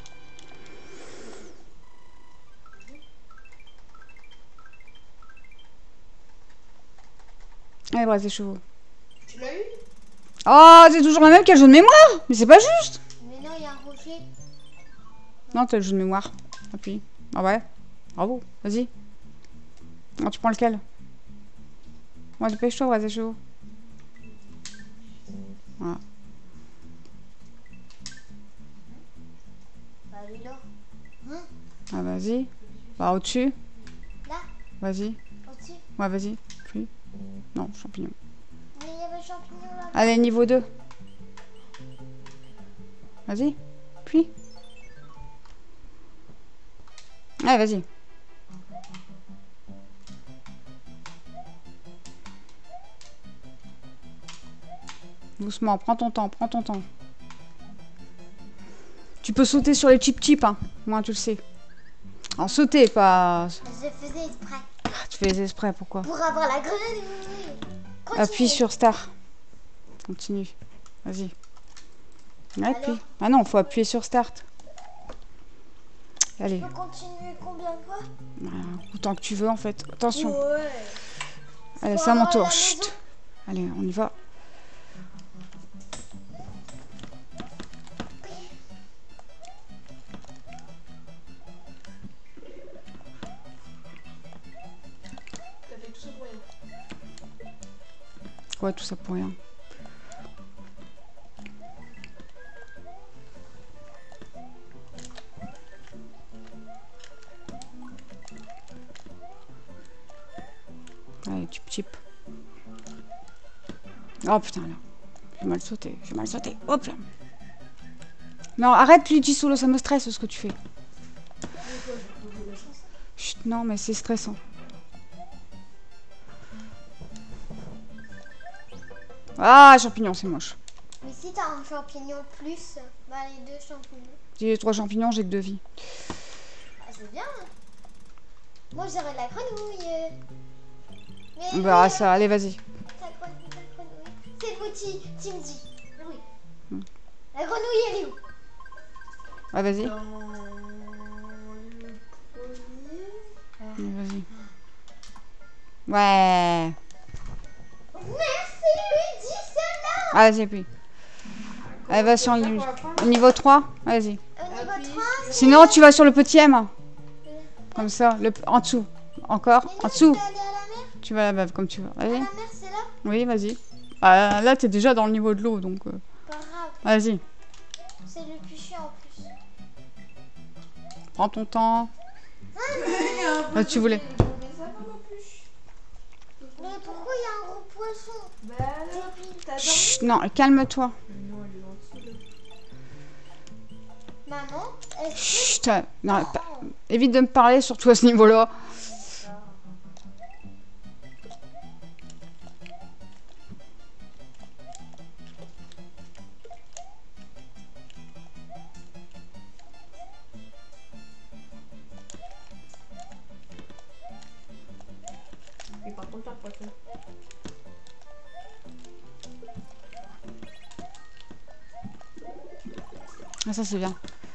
Allez, brasse des chevaux. Tu l'as eu? Oh, c'est toujours la même qu'elle joue de mémoire. Mais c'est pas juste. Mais non, il y a un rocher. Non, t'as le jeu de mémoire. Appuie. Ah ouais. Bravo. Vas-y. Non, tu prends lequel? Ouais, dépêche-toi, brasse des chevaux. Voilà. Bah, lui, là. Hein? Ah, vas-y. Bah, au-dessus. Là, Vas-y. au-dessus. Ouais, vas-y. Puis. Non, champignon. Mais il y avait le champignon là. Allez, niveau 2. Vas-y. Puis. Allez, vas-y. Doucement, prends ton temps, prends ton temps. Tu peux sauter sur les chip-chip, hein. Moi, tu le sais. En sauter, pas... Je faisais exprès. Tu fais les exprès, pourquoi? Pour avoir la grenouille. Continue. Appuie sur Star. Continue. Vas-y. Ouais, Alors appuie. Ah non, faut appuyer sur Start. Allez. Je peux continuer combien de fois? Autant que tu veux, en fait. Attention. Ouais. Allez, Pour c'est à mon avoir tour. la Chut. maison. Allez, on y va. T'as fait tout ça pour rien. Ouais, tout ça pour rien. Allez, chip chip. Oh putain, là. J'ai mal sauté, j'ai mal sauté. Hop là. Non, arrête Luigi Solo, ça me stresse ce que tu fais. Chut, non, mais c'est stressant. Ah, champignon, c'est moche. Mais si t'as un champignon plus, bah les deux champignons. Si j'ai 3 champignons, j'ai que 2 vies. Ah, c'est bien. Moi j'aurais la grenouille. Mais On verra lui, ça, allez, vas-y. ta grenouille. C'est le petit Timdi. Oui. Hmm. La grenouille elle est où? Ah, vas-y. Dans le premier. Vas-y. Ouais. Merci Luigi, c'est là. Ah, vas-y, appuie. Allez, va sur le niveau 3. Vas-y. Au niveau Appuie. 3, c'est... Sinon, tu vas sur le petit M. Comme ça, en dessous. Encore, Mais en non, dessous. je vais aller à la mer. Tu vas là-bas, comme tu veux. À Vas-y. la mer, c'est là. Oui, vas-y. Ah, là, t'es déjà dans le niveau de l'eau, donc... Pas grave. Vas-y. C'est le plus chiant en plus. Prends ton temps. Ah, tu voulais. Mais pourquoi il y a un gros poisson? Bah alors, t'as dormi? Chut, non, calme-toi. Non, elle est en dessous, là. Maman, est-ce Chut, non, évite de me parler, surtout à ce niveau-là. Et par contre, t'as pas fait. Ah, ça, c'est bien.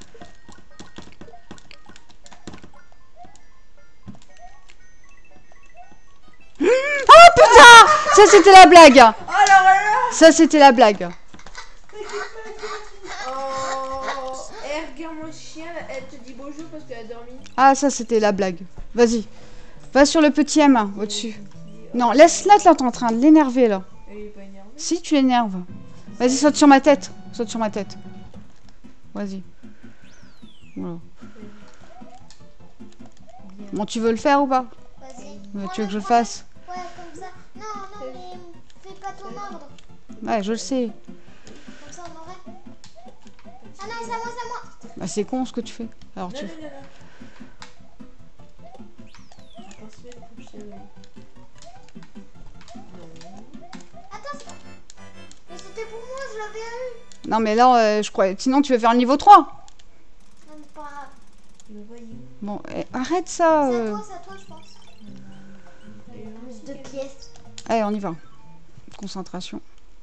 Oh, putain! Ça, c'était la blague. Oh là là! Ça, c'était la blague. Oh! Eh, regarde mon chien, elle te dit bonjour parce qu'elle a dormi. Ah, ça, c'était la blague. Vas-y. Va sur le petit M, au-dessus. Non, laisse-la, là, t'es en train de l'énerver, là. Elle est pas énervée. Si, tu l'énerves. Vas-y, saute sur ma tête. Saute sur ma tête. Vas-y. Voilà. Bon, tu veux le faire ou pas? Vas-y. Tu veux que je le fasse? Ouais, comme ça. Non, non, mais fais pas ton ordre. Ouais, je le sais. Comme ça, on aurait. Ah non, c'est à moi, c'est à moi. Bah, c'est con ce que tu fais. Alors, Non, tu... non, non, non. Je pense que faut que je te- Attends, c'est... Mais c'était pour moi, je l'avais eu. Non, mais là, je crois... Sinon, tu veux faire le niveau 3. Non, mais pas grave. Le voyou. Bon, arrête ça. C'est à toi, je pense. Et là, Plus de pièces. Allez, on y va. Concentration.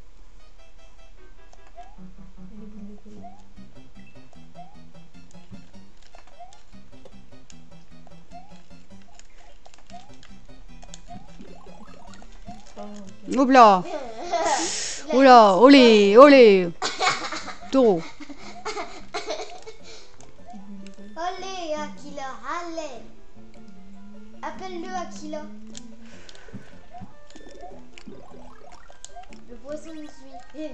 elle est boule de colle. Oh, ok. Oula. Oula, olé, olé. Taureau. Allez, Aquila, allez. Appelle-le Aquila. Le poisson me suit.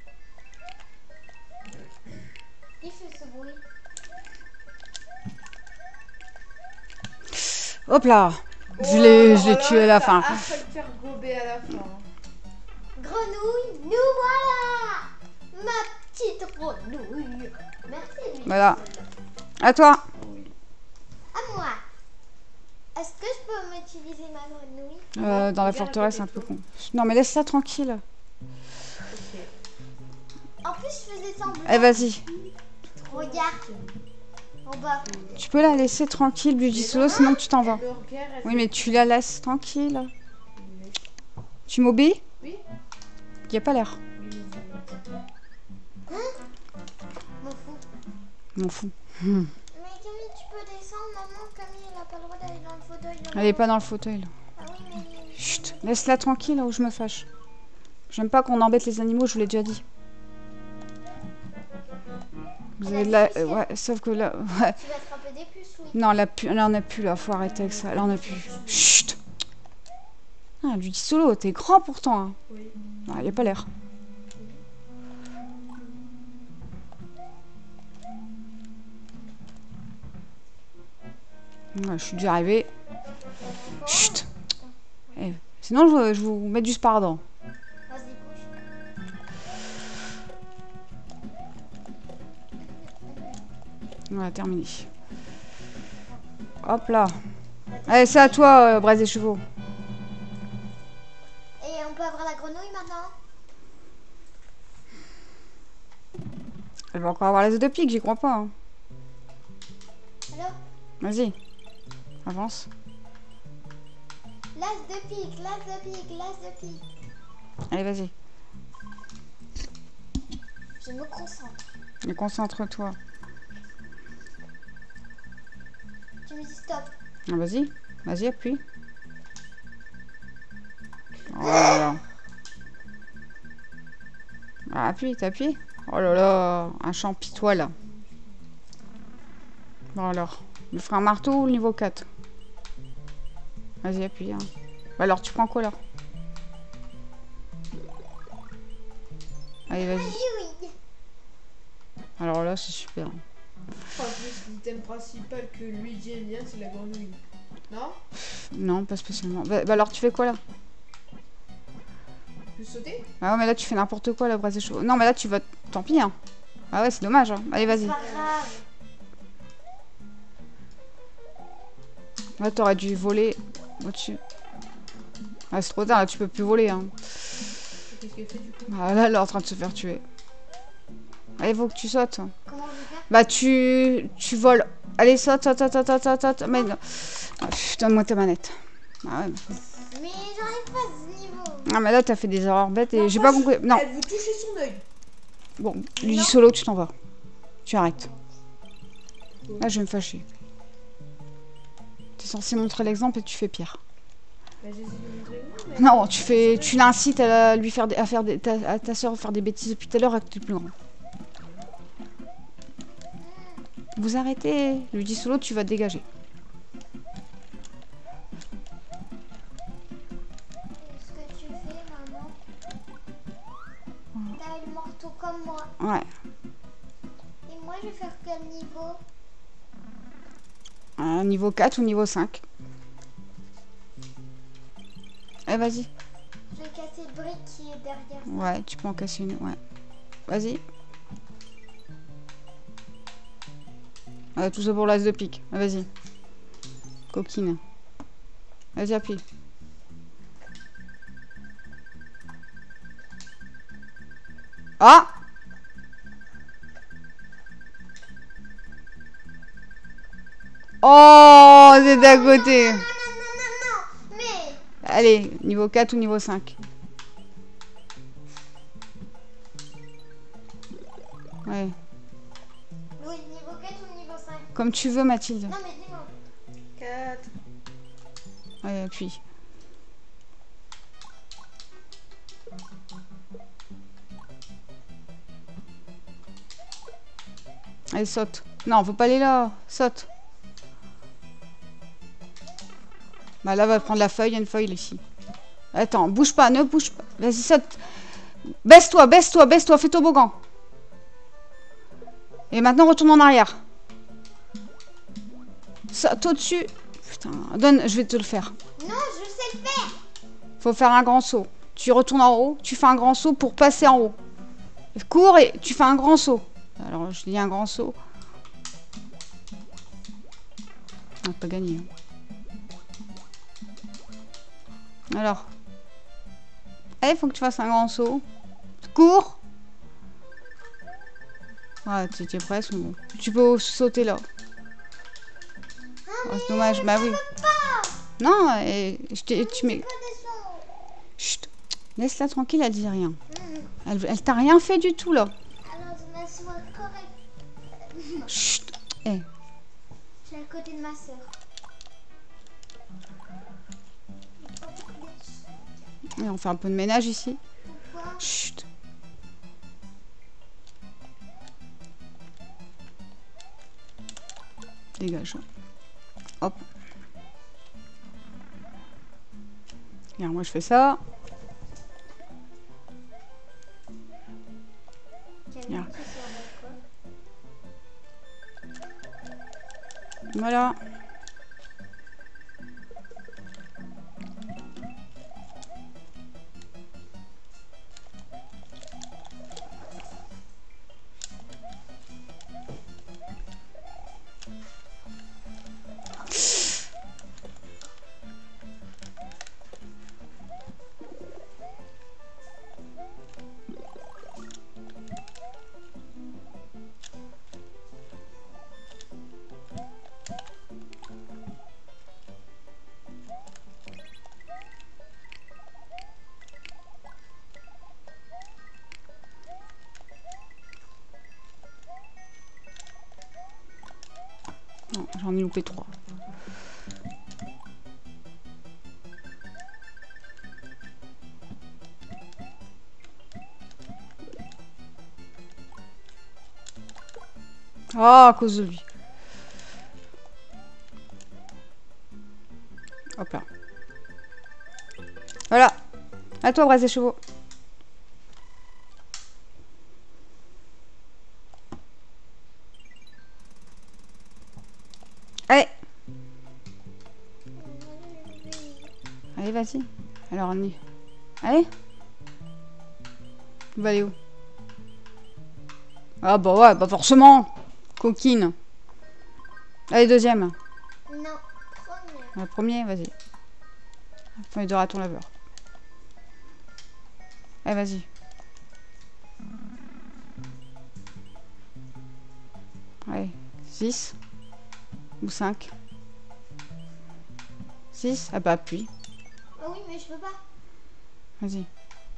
Il fait ce bruit. Hop là. Je Oh l'ai là tué à la fin. T'as failli te faire gober à la fin. Grenouille, nous voilà. Ma petite grenouille. Merci lui. Voilà. À toi. À moi. Est-ce que je peux m'utiliser ma grenouille? Dans la forteresse, c'est un peu con. Non, mais laisse-la tranquille. Ok. En plus, je faisais semblant. Eh, vas-y. Regarde. En bas. Tu peux la laisser tranquille, Beauty Solo, sinon tu t'en vas. Elle me regarde, elle Oui, fait- mais tu la laisses tranquille. Tu m'obéis? Oui. Il n'y a pas l'air. M'en fous. M'en fous. Mais Camille, tu peux descendre, maman. Camille, elle a pas le droit d'aller dans le fauteuil. Elle est pas dans le fauteuil, là. Ah oui, mais... Chut, laisse-la tranquille, là où je me fâche. J'aime pas qu'on embête les animaux, je vous l'ai déjà dit. Vous avez de la... ouais, sauf que là... Ouais. Tu vas attraper des puces, oui. Non, là, on a plus, là. Faut arrêter avec ça. Là, on a plus. Chut. Ah, Beauty Solo, t'es grand pourtant. Hein. Oui. Ah, y a pas l'air. Ouais, je suis déjà arrivée. Chut. Eh, sinon, je vous mets du spardent. Vas-y, bouge. Voilà, terminé. Hop là. Allez, c'est à toi, Braise des Chevaux. Et on peut avoir la grenouille maintenant? Elle va encore avoir les œufs de pique, j'y crois pas. Hein. Alors? Vas-y. Avance. L'as de pique, l'as de pique, l'as de pique. Allez, vas-y. Je me concentre. Et concentre-toi. Tu me dis stop. Ah, vas-y. Vas-y, appuie. Oh là là. Ah, appuie, t'appuies. Oh là là. Un champitois, là. Bon, alors. Il fera un marteau ou le niveau 4? Vas-y, appuie. Hein. Bah alors, tu prends quoi, là? Allez, vas-y. Oui, oui. Alors là, c'est super. En plus, l'item principal que lui aime bien, c'est la grenouille. Non? Non, pas spécialement. Bah alors, tu fais quoi, là? Tu peux sauter? Ah ouais, mais là, tu fais n'importe quoi, la braise des chevaux. Non, mais là, tu vas... Tant pis, hein. Ah ouais, c'est dommage, hein. Allez, C'est vas-y. pas grave. Là, t'aurais dû voler au-dessus. Ah, c'est trop tard, là, tu peux plus voler, hein. Qu'est-ce qu'elle fait du coup? Ah, là, elle est en train de se faire tuer. Allez, faut que tu sautes. Comment je vais faire? Bah, tu voles. Allez, saute, saute, saute, saute, saute, saute. Mais non. Ah, pff, donne-moi ta manette. Ah ouais. Mais j'arrive pas à ce niveau. Ah, mais là, t'as fait des erreurs bêtes et Non, j'ai moi, pas compris. Non, Elle veut toucher son œil. bon, lui Non. dis solo, tu t'en vas. Tu arrêtes. Là, je vais me fâcher. T'es censé montrer l'exemple et tu fais pire. Bah, j'essaie de montrer le nom, mais... Non, tu l'incites à lui faire à ta soeur faire des bêtises depuis tout à l'heure et que tu es plus grand. Vous arrêtez. Lui dis solo, tu vas te dégager. Ce que tu fais, maman. T'as le marteau comme moi. Ouais. Et moi, je vais faire quel niveau? Niveau 4 ou niveau 5. Allez, vas-y. Je vais casser le brique qui est derrière. Ouais, tu peux en casser une. Ouais. Vas-y. Ouais, tout ça pour l'as de pique. Ah, vas-y. Coquine. Vas-y, appuie. Ah! Oh, c'est d'à côté. Non, non, non, non, mais... Allez, niveau 4 ou niveau 5. Ouais. Oui, niveau 4 ou niveau 5? Comme tu veux, Mathilde. Non, mais dis-moi. 4. Ouais, appuie. Allez, saute. Non, faut pas aller là. Saute. Bah là, va prendre la feuille. Il y a une feuille ici. Attends, bouge pas, ne bouge pas. Vas-y, saute. Baisse-toi, baisse-toi, baisse-toi. Fais toboggan. Et maintenant, retourne en arrière. Saute au-dessus. putain, donne, je vais te le faire. Non, je sais le faire. Faut faire un grand saut. Tu retournes en haut, tu fais un grand saut pour passer en haut. Cours et tu fais un grand saut. Alors, je dis un grand saut. On n'a pas gagné. Alors. Il faut que tu fasses un grand saut. Cours. Ouais, tu es presque. Bon. Tu peux sauter là. Oh, c'est dommage. Bah oui. Non, tu mets... Chut. Laisse-la tranquille, elle dit rien. Elle t'a rien fait du tout, là. Alors, de ma soeur correcte. Chut. Eh. Je suis à côté de ma soeur. Et on fait un peu de ménage ici. Pourquoi? Chut. Dégage. Hop. Regarde, moi je fais ça. Regarde. Voilà. Non, j'en ai loupé 3. Ah, à cause de lui. Hop là. Voilà. À toi, Braise des Chevaux. Allez. Allez, vas-y. Alors, on y... Allez. Tu vas aller où? Ah bah ouais, bah forcément. Coquine. Allez, deuxième. Non, première. Le premier, vas-y. Feuille de raton laveur. Allez, vas-y. Allez, 6. Ou 5. 6. Ah bah appuie. Ah oui, mais je peux pas. Vas-y.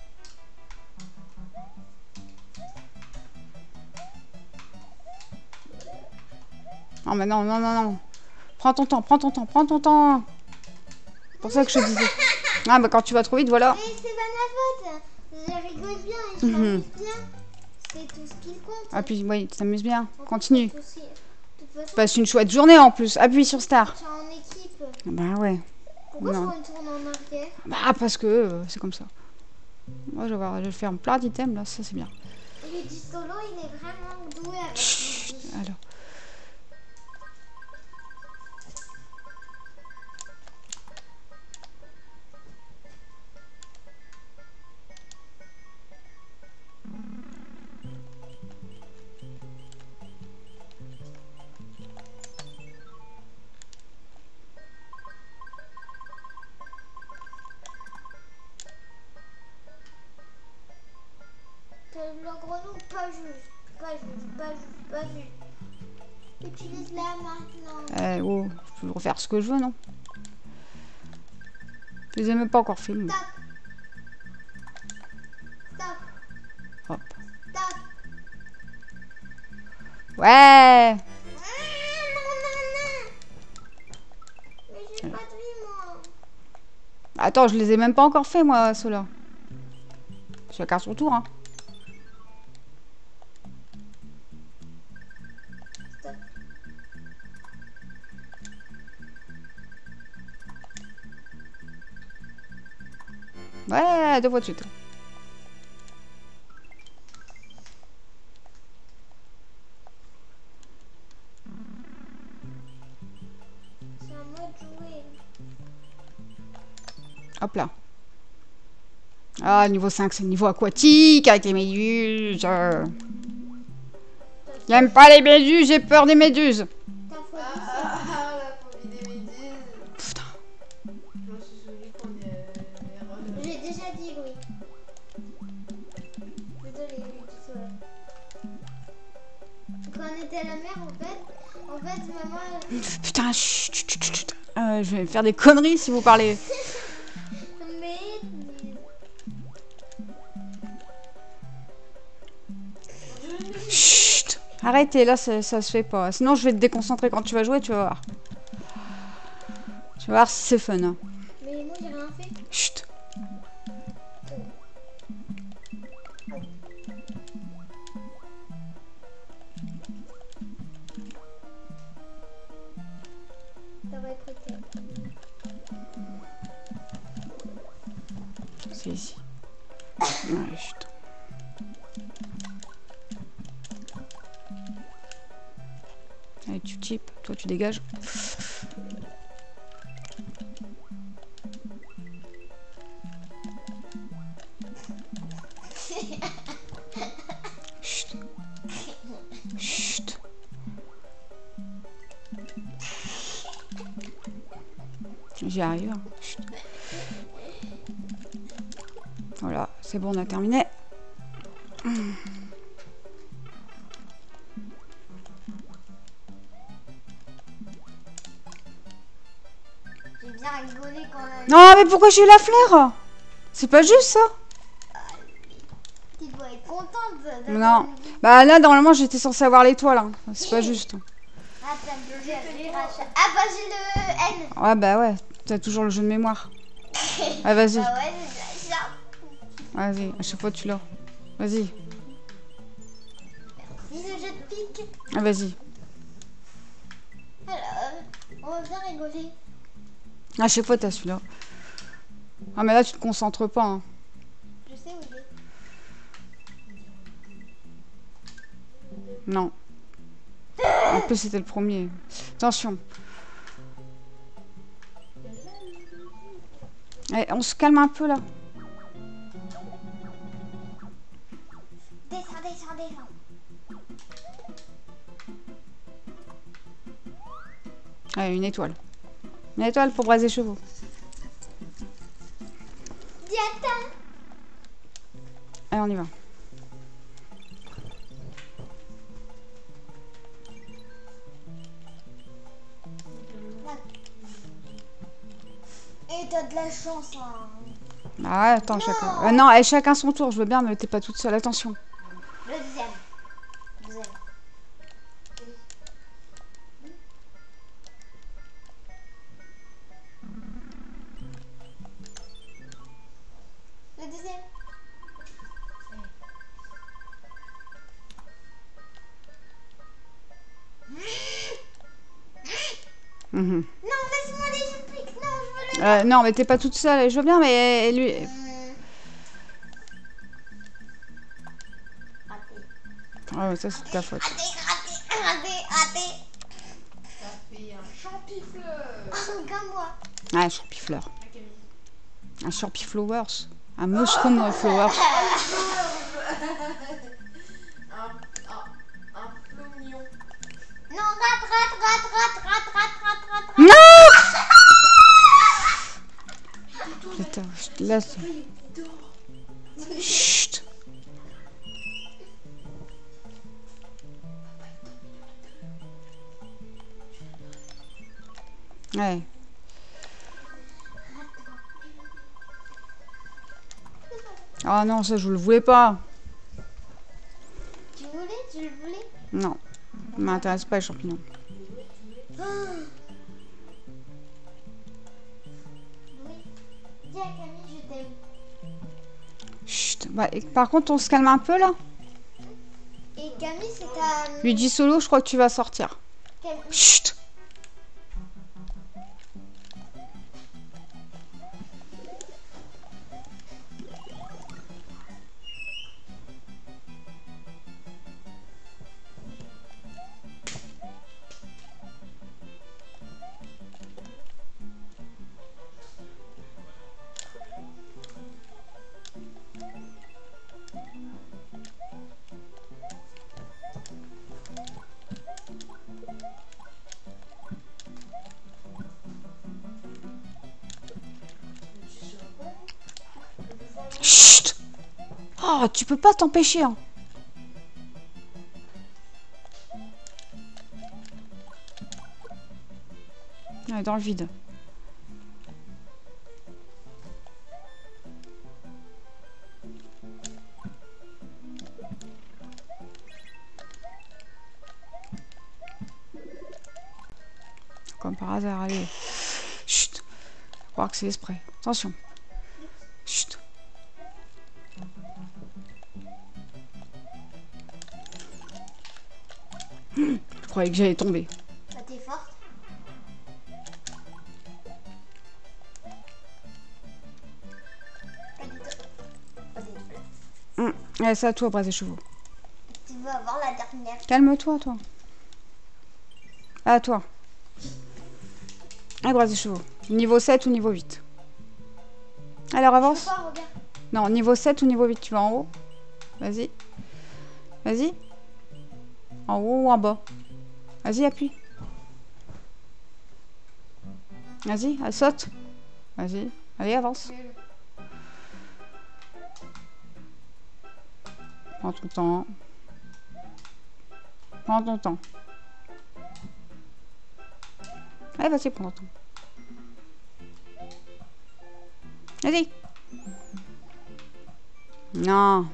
Non, mais non, non, non, non. Prends ton temps, prends ton temps, prends ton temps. C'est pour ça que je te disais. Ah, bah quand tu vas trop vite, voilà. Mais c'est pas ma faute. Je rigole bien et je m'amuse bien. C'est tout ce qui compte. Appuie, oui, tu t'amuses bien. Continue. De toute façon, Passe une chouette journée en plus. Appuie sur Star. tu es en équipe. Bah ouais. Pourquoi Non. faut retourner en arrière? Bah parce que c'est comme ça. Moi, je vais voir, je vais faire plein d'items là, ça c'est bien. Le solo, il est vraiment doué avec lui. Alors. La grenouille, pas juste. Pas juste, pas juste, pas juste. Utilise-la maintenant. Oh, je peux refaire ce que je veux, non? Je les ai même pas encore fait. Moi. Stop. Stop. Hop. Stop. Ouais. Non, non, non. Mais j'ai pas de vie, moi. Attends, je les ai même pas encore fait, moi, ceux-là. Chacun son tour, hein. Stop. Ouais, 2 fois de suite. C'est un mode jouer. Hop là. Ah, niveau 5, c'est le niveau aquatique avec les méduses. J'aime pas les méduses, j'ai peur des méduses. T'as fois La phobie des méduses. Putain. Je me suis souvenu qu'on est J'ai déjà dit oui. Désolée, désolée. Quand on était à la mer, en fait, maman. Putain, chut, chut, chut, chut. Je vais faire des conneries si vous parlez. Mais. Chut. Arrêtez, là, ça se fait pas. Sinon, je vais te déconcentrer quand tu vas jouer, tu vas voir. Tu vas voir si c'est fun. Hein. Mais moi, j'ai rien fait. Chut. Ça va être ok. C'est ici. Ouais, chut. Allez, tu types. Toi, tu dégages. Chut. Chut. J'y arrive. Chut. Voilà, c'est bon, on a terminé. J'ai bien rigolé quand même. Non, mais pourquoi j'ai eu la fleur? C'est pas juste ça? Tu dois être contente de. Non. Bah là, normalement, j'étais censée avoir l'étoile. Hein. C'est pas juste. Ah, t'as déjà le rachat. Ah, bah j'ai le N. Ouais, bah ouais. T'as toujours le jeu de mémoire. Ah, vas-y. Bah ouais, j'ai le rachat. Vas-y. À chaque fois, tu l'as. Vas-y. Si le jeu de pique. Ah, vas-y. Alors, on va bien rigoler. À chaque fois, t'as celui-là. Ah, mais là, tu te concentres pas. Hein. Je sais où il est. Non. En plus, c'était le premier. Attention. Eh, on se calme un peu, là. Descends, descends, descends. Allez, une étoile. Une étoile pour Brais des Chevaux. Diata. Allez, on y va. Et t'as de la chance, hein. Ah ouais, attends, chacun. Non, chacun son tour, je veux bien, mais t'es pas toute seule. Attention. Le deuxième. Deuxième. Le deuxième. Mhm. Non, laisse-moi les jeux de pique. Non, je veux le. Non, mais t'es pas toute seule, je veux bien, mais lui... Raté. Ah ouais, ça c'est de ta faute. Raté. Ça fait un champifleur. Comme moi. Ah, un champifleur. Un champiflowers. Un mushroom flowers. Un flognon. Non, rate. Non. Putain, je te laisse. Chut. Ouais. Ah non, ça je le voulais pas. Tu le voulais? Non, ça m'intéresse pas les champignons. Oui. Dis à Camille, je t'aime. Chut. Bah, et par contre, on se calme un peu là. Et Camille, c'est ta. Lui dis solo, je crois que tu vas sortir. Camille. Chut. Chut. Oh, tu peux pas t'empêcher, hein. Ouais, dans le vide. Comme par hasard, allez. Chut. Je crois que c'est exprès. Attention. Chut. Je croyais que j'allais tomber. Bah, t'es forte. Pas du tout. Vas-y. Allez, c'est à toi, Braise des Chevaux. Tu veux avoir la dernière. Calme-toi, toi. À toi. Allez, Braise des Chevaux. Niveau 7 ou niveau 8? Alors, avance. Pourquoi, regarde. Non, niveau 7 ou niveau 8, tu vas en haut. Vas-y. Vas-y. En haut ou en bas? Vas-y, appuie. Vas-y, elle saute. Vas-y. Allez, avance. Prends ton temps. Prends ton temps. Allez, vas-y, prends ton temps. Vas-y. Non.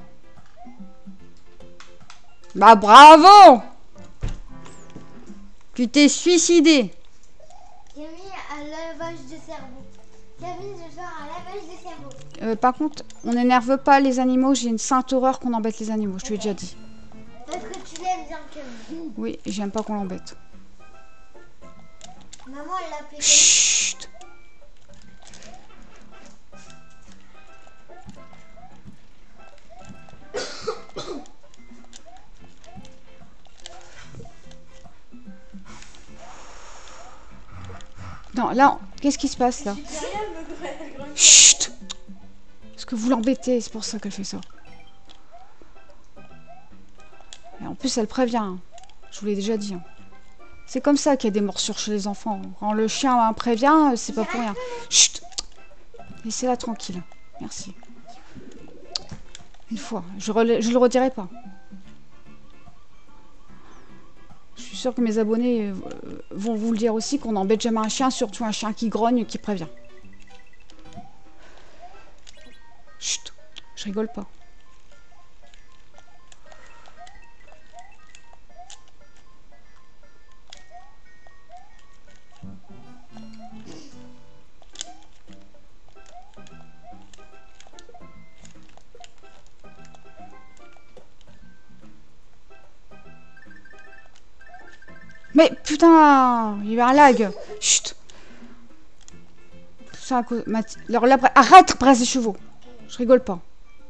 Bah bravo! Tu t'es suicidé. Camille a lavage de cerveau. Camille, je vais faire un lavage de cerveau. Par contre, on n'énerve pas les animaux. J'ai une sainte horreur qu'on embête les animaux. Je te l'ai déjà dit. Parce que tu l'aimes bien, Camille. Oui, j'aime pas qu'on l'embête. Maman, elle l'a appelé. Chut. Non, là, qu'est-ce qui se passe là? Chut. Parce que vous l'embêtez, c'est pour ça qu'elle fait ça. Et en plus, elle prévient. Hein. Je vous l'ai déjà dit. Hein. C'est comme ça qu'il y a des morsures chez les enfants. Quand le chien prévient, c'est pas pour rien. Chut. Laissez-la tranquille. Merci. Une fois. Je le redirai pas. Je suis sûre que mes abonnés vont vous le dire aussi, qu'on n'embête jamais un chien, surtout un chien qui grogne, qui prévient. Chut, je rigole pas. Mais putain, il y a eu un lag. Chut. Tout ça à cause... Alors là, arrête, Braise des Chevaux. Je rigole pas.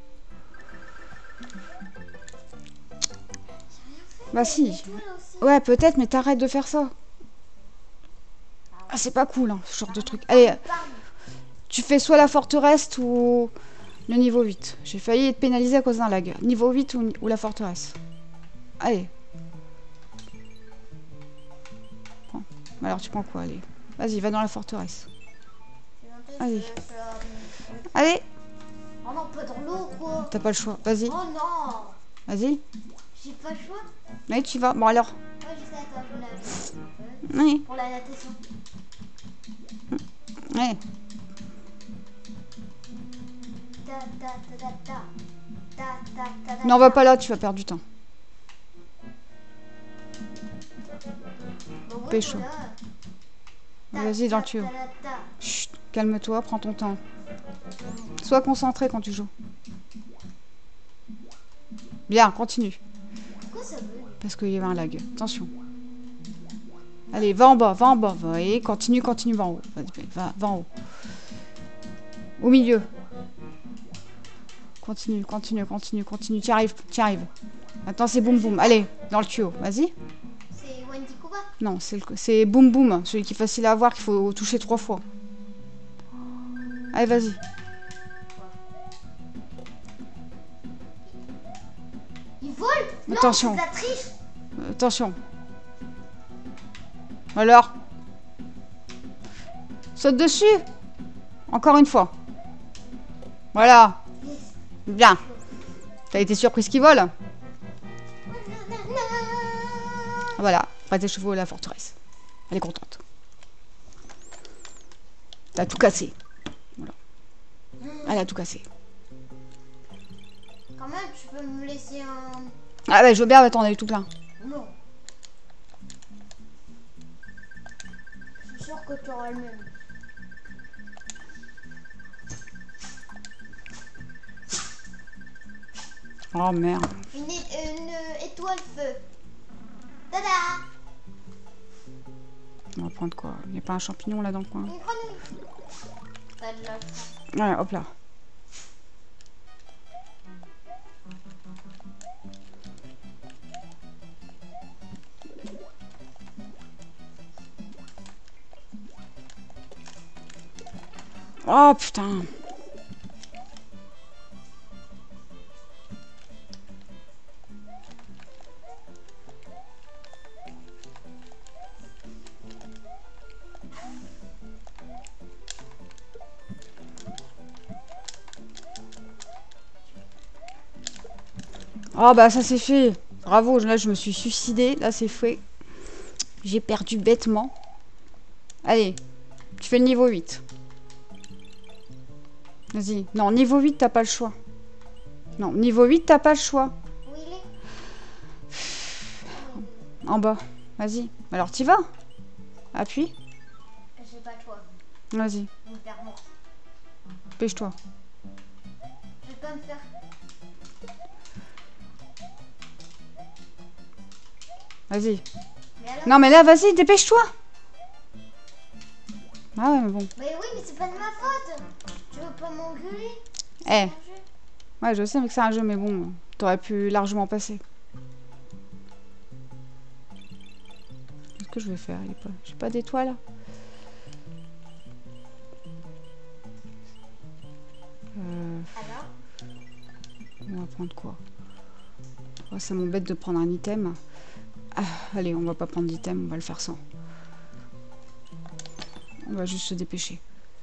Bah si. Ouais, peut-être, mais t'arrêtes de faire ça. Ah, c'est pas cool, hein, ce genre de truc. Allez, tu fais soit la forteresse ou le niveau 8. J'ai failli être pénalisé à cause d'un lag. Niveau 8 ou la forteresse. Allez. Alors tu prends quoi? Allez. Vas-y, va dans la forteresse. Allez. Allez. Oh non, pas dans l'eau, quoi. T'as pas le choix. Vas-y. Oh non. Vas-y. J'ai pas le choix. Allez, tu vas. Bon alors. Ouais, je sais, attends, je Allez. pour la natation. Allez. Ta, ta, ta, ta, ta. Ta, ta, ta, ta, Non, va pas là, tu vas perdre du temps. Bon, oui, Pécho. voilà. Vas-y, dans le tuyau. Chut, calme-toi, prends ton temps. Sois concentré quand tu joues. Bien, continue. Pourquoi ça veut? Parce qu'il y avait un lag. Attention. Allez, va en bas, va en bas. Et continue, continue, va en haut. Va en haut. Au milieu. Continue, continue, continue, continue. Tu arrives, tu arrives. Maintenant, c'est boum boum. Allez, dans le tuyau. Vas-y. C'est Wendy Kuba? Non, c'est boum boum. Celui qui est facile à avoir, qu'il faut toucher 3 fois. Allez, vas-y. Il vole? Non, Attention. c'est de la triche. Attention. Alors. Saute dessus. Encore une fois. Voilà. Bien. T'as été surprise qu'il vole? Voilà, Braise des chevaux à la forteresse. Elle est contente. T'as tout cassé. Voilà. Elle a tout cassé. Quand même, tu peux me laisser un... Ah bah je veux bien, mais t'en as eu tout plein. Non. Je suis sûre que tu auras le même. Oh merde. Une étoile feu. Tada! On va prendre quoi? Il n'y a pas un champignon là dans le coin? Une grenouille. Pas de la chance. Ouais, hop là. Oh putain. Oh bah ça c'est fait. Bravo, là je me suis suicidée. Là c'est fait. J'ai perdu bêtement. Allez, tu fais le niveau 8. Vas-y. Non, niveau 8, t'as pas le choix. Non, niveau 8, t'as pas le choix. Où il est? En bas. Vas-y. Alors t'y vas. Appuie. J'ai pas de choix. Vas-y. Je vais me faire mort. Pêche-toi. Je vais pas me faire... Vas-y. Mais alors? Non mais là, vas-y, dépêche-toi. Ah ouais, mais bon. Mais oui, mais c'est pas de ma faute. Tu veux pas m'engueuler? Eh. Ouais, je sais mais que c'est un jeu, mais bon, t'aurais pu largement passer. Qu'est-ce que je vais faire? J'ai pas d'étoile. Alors? On va prendre quoi? Oh, ça m'embête de prendre un item. Ah, allez, on va pas prendre d'item, on va le faire sans. On va juste se dépêcher.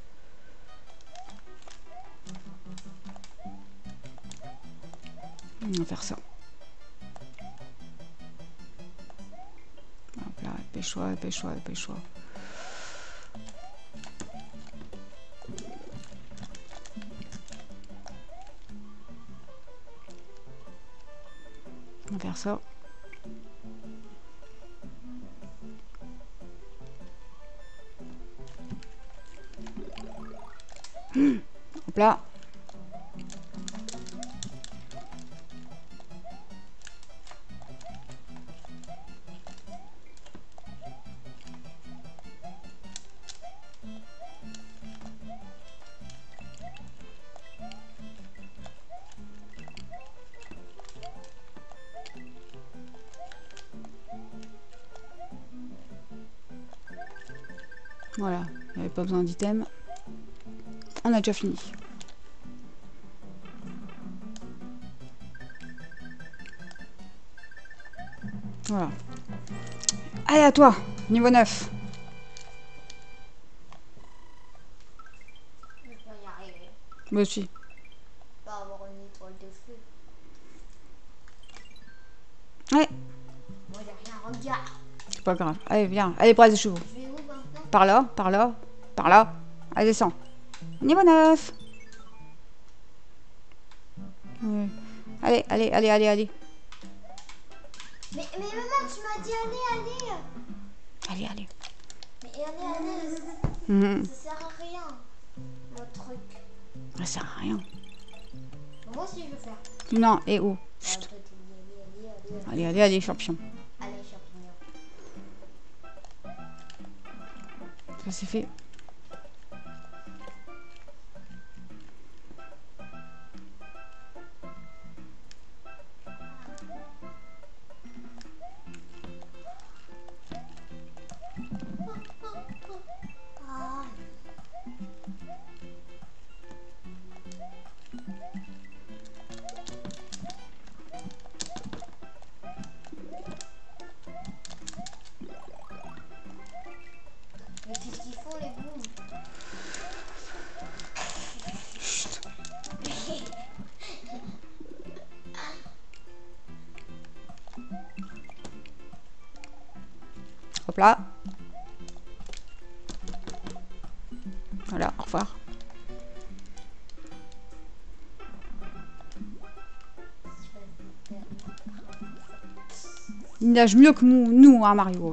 On va faire ça. Hop là, dépêche-toi, dépêche-toi, dépêche-toi. On va faire ça. Hop là. Voilà, il n'y avait pas besoin d'item. On a déjà fini. Voilà. Allez, à toi, niveau 9. Je vais pas y arriver. Moi aussi. Pas avoir une étoile de feu. Ouais, Moi j'ai rien, regarde. c'est pas grave. Allez, viens. Allez, braise des chevaux. Je vais où maintenant? Par là, par là, par là. Allez, descends. Niveau 9. Ouais. Allez, allez, allez, allez, allez. Mais maman, tu m'as dit allez. Allez, allez. Mais allez. Mhm. Ça sert à rien. Votre truc. Ça sert à rien. Moi aussi je veux faire. Non, et où? Ah, Chut. toi, t'es dit, allez. Allez, allez, allez, champion. Allez, champignon. Ça c'est fait. Ah. Mais qu'est-ce qu'ils font les Il nage mieux que nous, hein, Mario.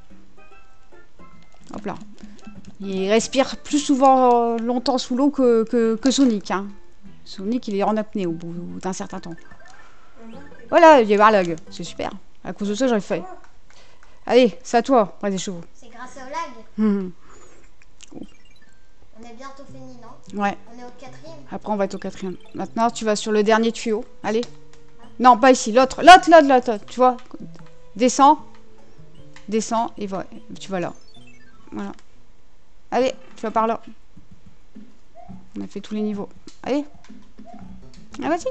Hop là. Il respire plus souvent longtemps sous l'eau que Sonic. Hein. Sonic, il est en apnée au bout d'un certain temps. Voilà, il y a un lag. C'est super. À cause de ça, j'aurais fait. Allez, c'est à toi, Brise des chevaux. C'est grâce au lag. Hum. On est bientôt fini, non? Ouais. On est au 4e. Après, on va être au 4e. Maintenant, tu vas sur le dernier tuyau. Allez. Non, pas ici. L'autre. L'autre. Tu vois. Descends. Descends. Et voilà. Tu vas là. Voilà. Allez, tu vas par là. On a fait tous les niveaux. Allez. Ah, vas-y.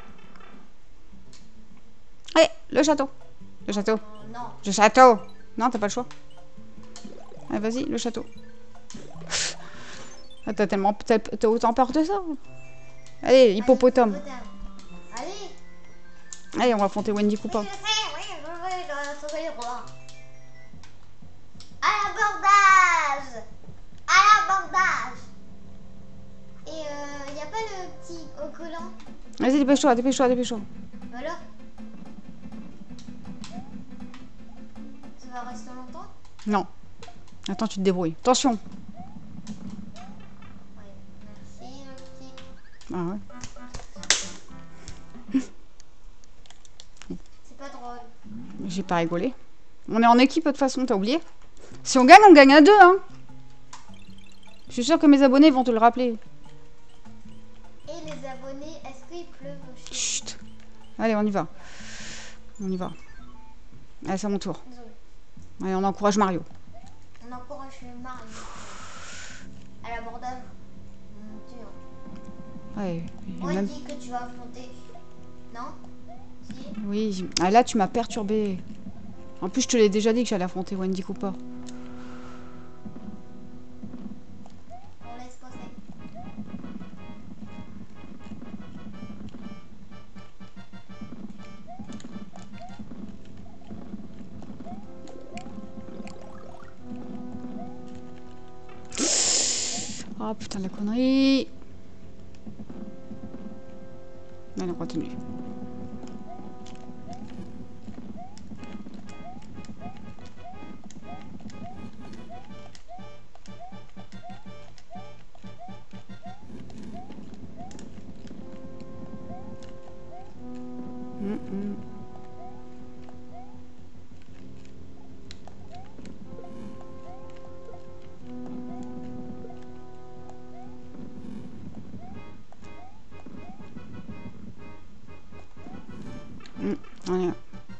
Allez, le château. Le château. Non. Le château. Non, t'as pas le choix. Allez, vas-y, le château. Ah, t'as autant peur de ça? Allez, hippopotame. Allez. Allez, on va affronter Wendy Koopa. Je sais, oui, je dois sauver le roi. À l'abordage. À l'abordage. Et y a pas le petit collant? Vas-y, dépêche-toi, dépêche-toi, dépêche-toi. Alors? Ça va rester longtemps? Non. Attends, tu te débrouilles. Attention. Oui, merci le petit. Ah ouais. C'est pas drôle. J'ai pas rigolé. On est en équipe de toute façon, t'as oublié? Si on gagne à deux, hein. Je suis sûre que mes abonnés vont te le rappeler. Et les abonnés, est-ce qu'il pleut aussi? Chut. Allez, on y va. On y va. Allez, c'est à mon tour. Désolé. Allez, on encourage Mario. On encourage le Mario. À l'abordage. Mon Dieu. Ouais, On même... dit que tu vas affronter. Non? Si? Oui, ah, là tu m'as perturbé. En plus, je te l'ai déjà dit que j'allais affronter Wendy Koopa. On laisse passer. Oh putain, la connerie. Allez, on continue. Allez.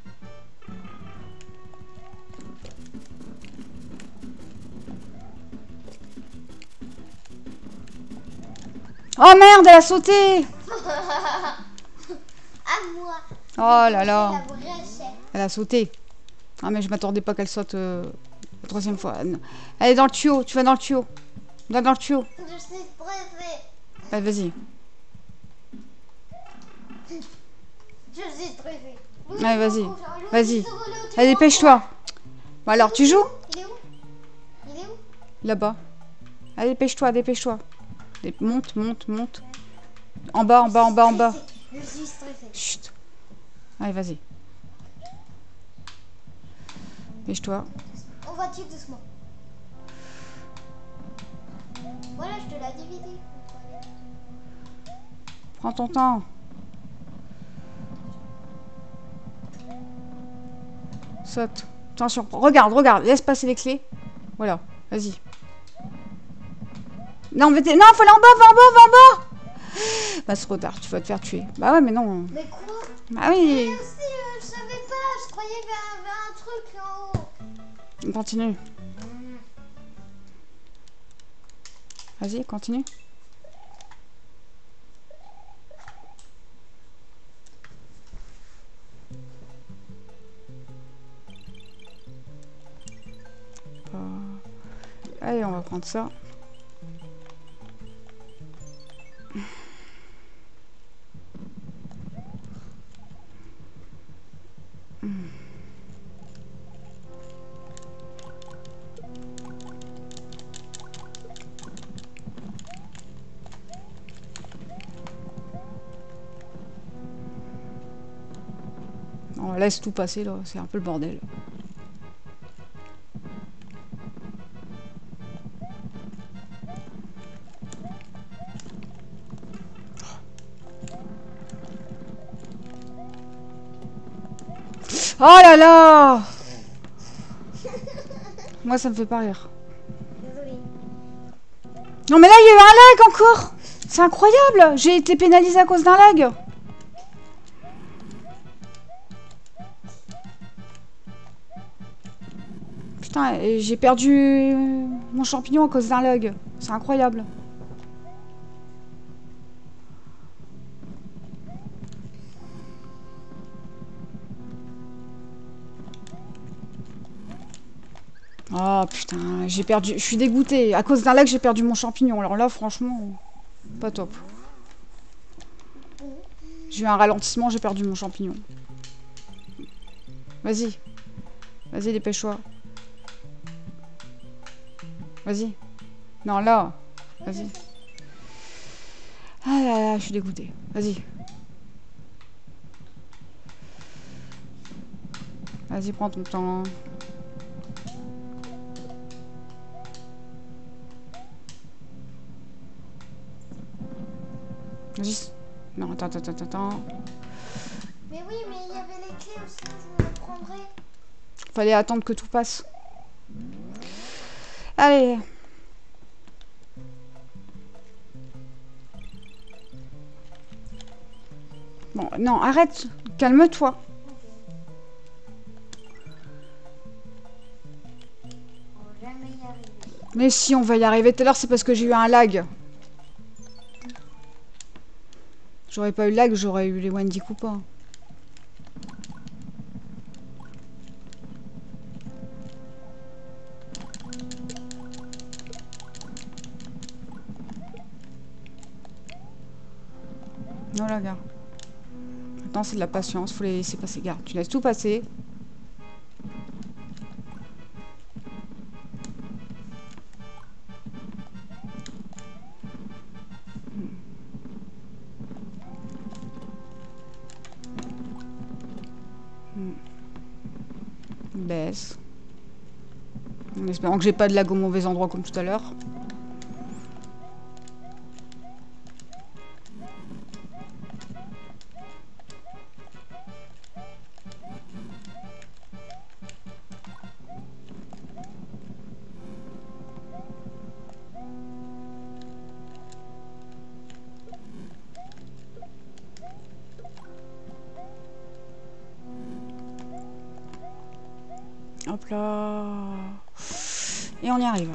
Oh merde, elle a sauté! À moi. Oh là là, La vraie chef. elle a sauté. Ah mais je m'attendais pas qu'elle saute la troisième fois. Non. Elle est dans le tuyau, tu vas dans le tuyau. Va dans le tuyau. Je suis stressée. Allez, vas-y. Je suis stressée. Allez, vas-y. Vas-y. Allez, dépêche-toi. Bon, alors, tu joues? Il est où? Il est où? Là-bas. Allez, dépêche-toi, dépêche-toi. Monte, monte, monte. En bas, en bas, en bas, en bas. Je suis stressée. Chut. Allez, vas-y. Dépêche-toi. On va tuer doucement. Voilà, je te l'ai divisé. Prends ton temps. Saute. Attention, regarde, regarde. Laisse passer les clés. Voilà, vas-y. Non, mais non, faut aller en bas, va en bas, va en bas. Bah, c'est trop tard, tu vas te faire tuer. Bah ouais, mais non. Mais quoi? Bah oui. Mais aussi, je savais pas. Je croyais qu'il y avait un truc en haut. On continue. Vas-y, continue. Allez, on va prendre ça. On laisse tout passer là, c'est un peu le bordel. Oh là là! Moi ça me fait pas rire. Désolée. Non mais là il y a eu un lag encore! C'est incroyable! J'ai été pénalisée à cause d'un lag! Putain, j'ai perdu mon champignon à cause d'un lag. C'est incroyable. Oh putain, j'ai perdu. Je suis dégoûtée. À cause d'un lag, j'ai perdu mon champignon. Alors là, franchement, pas top. J'ai eu un ralentissement, j'ai perdu mon champignon. Vas-y. Vas-y, dépêche-toi. Vas-y. Non, là. Vas-y. Ah là là, je suis dégoûtée. Vas-y. Vas-y, prends ton temps. Vas-y. Non, attends. Mais oui, mais il y avait les clés aussi, je me les prendrais. Fallait attendre que tout passe. Allez. Bon, non, arrête. Calme-toi. On va jamais y arriver. Mais si, on va y arriver. Tout à l'heure, c'est parce que j'ai eu un lag. J'aurais pas eu le lag, j'aurais eu les Wendy Koopa. Non, là, gars. Maintenant, c'est de la patience. Faut les laisser passer. Garde, tu laisses tout passer. Baisse. En espérant que j'ai pas de lag au mauvais endroit comme tout à l'heure. Hop là. Et on y arrive.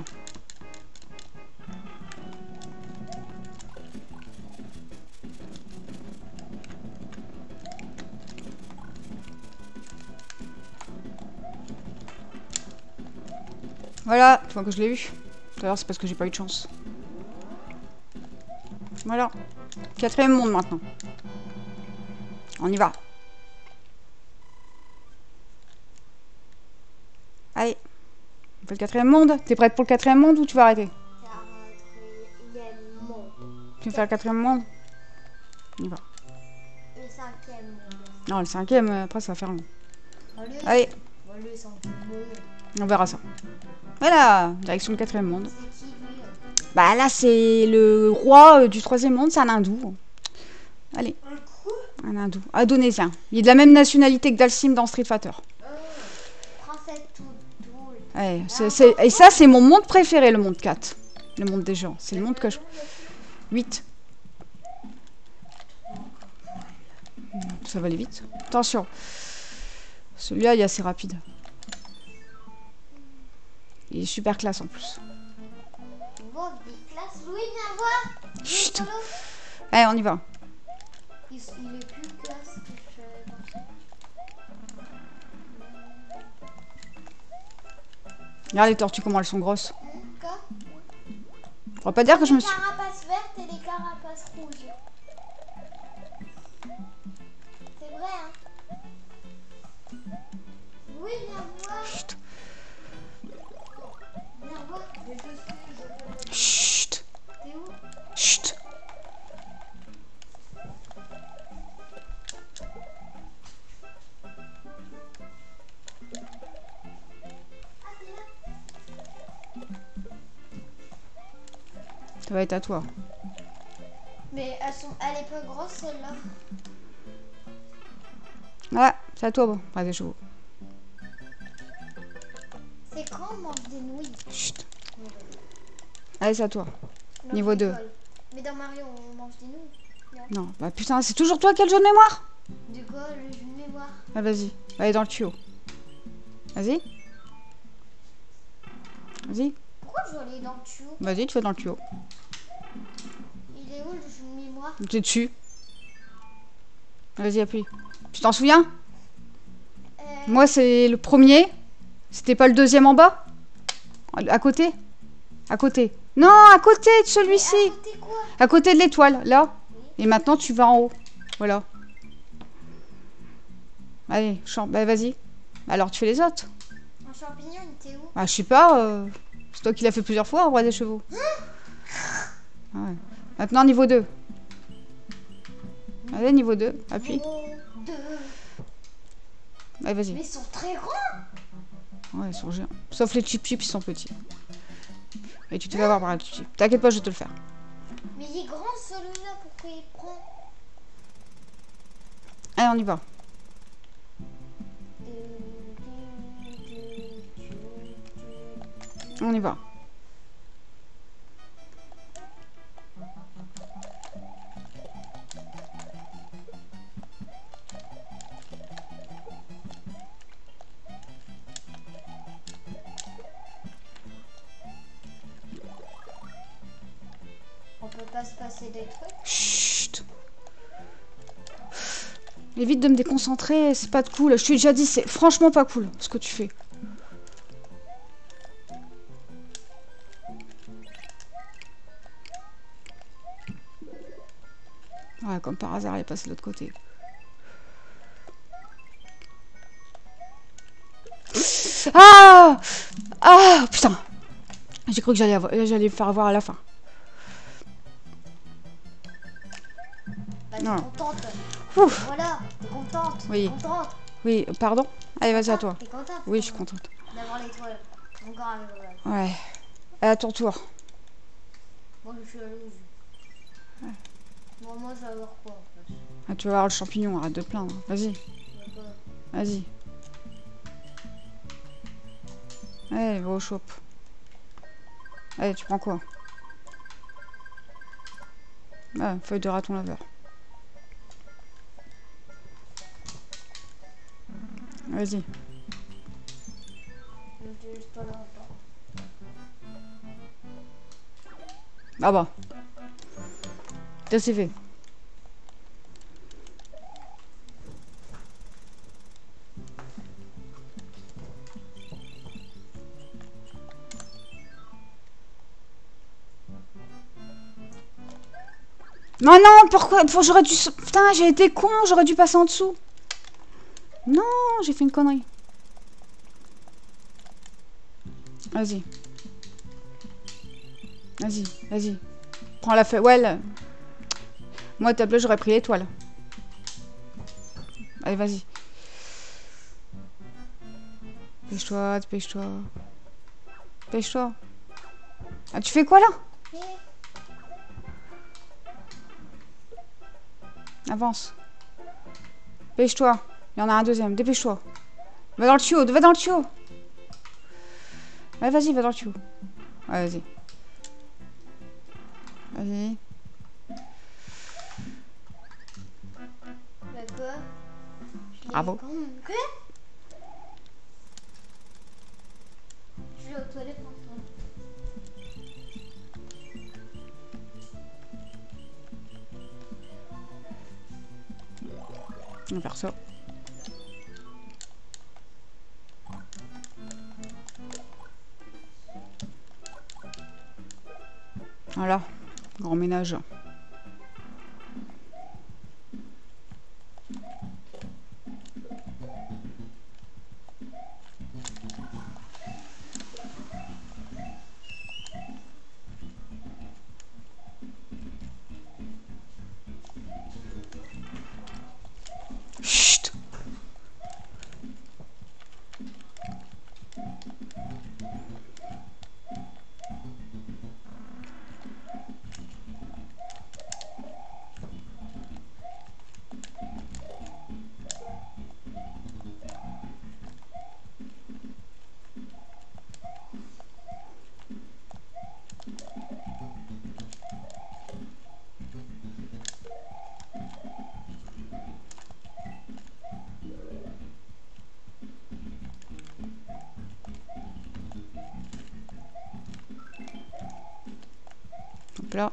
Voilà, tu vois que je l'ai eu. Tout à l'heure, c'est parce que j'ai pas eu de chance. Voilà. 4e monde maintenant. On y va. Allez. On fait le 4e monde. T'es prête pour le 4e monde ou tu vas arrêter? 4e monde. Tu veux faire le 4e monde? On y va. Le 5e monde. Non, le 5e, après ça va faire long. Allez. Allez, Le 5e monde. on verra ça. Voilà, direction le 4e monde. C'est qui lui? Bah là, c'est le roi du 3e monde, c'est un hindou. Allez. Un coup? Un hindou. Indonésien. Il est de la même nationalité que Dalsim dans Street Fighter. Princesse toute drôle. Ouais, et ça, c'est mon monde préféré, le monde 4. Le monde des gens. C'est le monde que je... 8. Ça va aller vite. Attention. Celui-là, il est assez rapide. Il est super classe en plus. Bon, des classes. Louis, viens voir. Chut. Solo. Allez, on y va. Il est plus classe que je pensais. Regarde les tortues, comment elles sont grosses. Quoi? On va pas dire que je me Les suis... carapaces vertes et les carapaces rouges. C'est vrai, hein? Oui, viens voir. Chut. Viens voir. Chut. T'es où? Chut. va être à toi. Mais elle est pas grosse celle-là. Ouais, c'est à toi, bon. Braise des chevaux. C'est quand on mange des nouilles? Chut. Allez, c'est à toi. Non, Niveau je 2. rigole. Mais dans Mario, on mange des nouilles. Non, bah putain, c'est toujours toi qui as le jeu de mémoire. De quoi? Le jeu de mémoire. Ah, vas-y. Allez, dans le tuyau. Vas-y. Vas-y. Pourquoi je dois aller dans le tuyau? Vas-y, tu vas dans le tuyau. Il est où le jeu de mémoire? Tu es dessus. Vas-y, appuie. Tu t'en souviens? Moi, c'est le premier. C'était pas le deuxième en bas? À côté? À côté. Non, à côté de celui-ci. À côté quoi? À côté de l'étoile, là. Et maintenant, tu vas en haut. Voilà. Allez, bah, vas-y. Alors, tu fais les autres. Un champignon, il était où? Ah, je sais pas. C'est toi qui l'as fait plusieurs fois, Roi des chevaux. Ouais. Maintenant, niveau 2. Allez, niveau 2. Appuie. Oh, 2. Allez, vas-y. Mais ils sont très grands. Ouais, ils sont géants. Sauf les chip-chips, ils sont petits. Et tu te vas voir par un chip. T'inquiète pas, je vais te le faire. Mais il est grand celui-là, pourquoi il prend? Allez, on y va. On y va. On peut pas se passer des trucs? Chut. Évite de me déconcentrer, c'est pas de cool. Je t'ai déjà dit, c'est franchement pas cool ce que tu fais. Ouais, comme par hasard, elle est passée de l'autre côté. Ah! Ah! Putain! J'ai cru que j'allais me faire avoir à la fin. Bah, t'es Non. contente. Ouf. Voilà, t'es contente. Oui. T'es contente. Oui, pardon? Allez, vas-y, à toi. T'es contente. Oui, je suis contente. D'avoir l'étoile. Encore un étoile. Ouais. À ton tour. Moi, je suis jalouse. Ouais. Bon, moi, je vais avoir quoi en fait? Ah, tu vas avoir le champignon, arrête de te plaindre. Vas-y, D'accord. vas-y. Allez, va au shop. Allez, tu prends quoi? Ah, feuille de raton laveur. Vas-y. Je n'utilise pas longtemps. Ah bah. Ça c'est fait. Non, non, pourquoi? J'aurais dû... Putain, j'ai été con, j'aurais dû passer en dessous. Non, j'ai fait une connerie. Vas-y. Vas-y, vas-y. Prends la feuille. Ouais, moi, ta bleu, j'aurais pris l'étoile. Allez, vas-y. Dépêche-toi, dépêche-toi. Dépêche-toi. Ah, tu fais quoi, là? Avance. Dépêche-toi. Il y en a un deuxième. Dépêche-toi. Va dans le tuyau. Va dans le tuyau. Ouais, vas-y, va dans le tuyau. Ouais, vas-y. Vas-y. D'accord. Bravo. Quoi? Je vais aux toilettes pour toi. On va faire ça. Voilà. Grand ménage. Chut. là.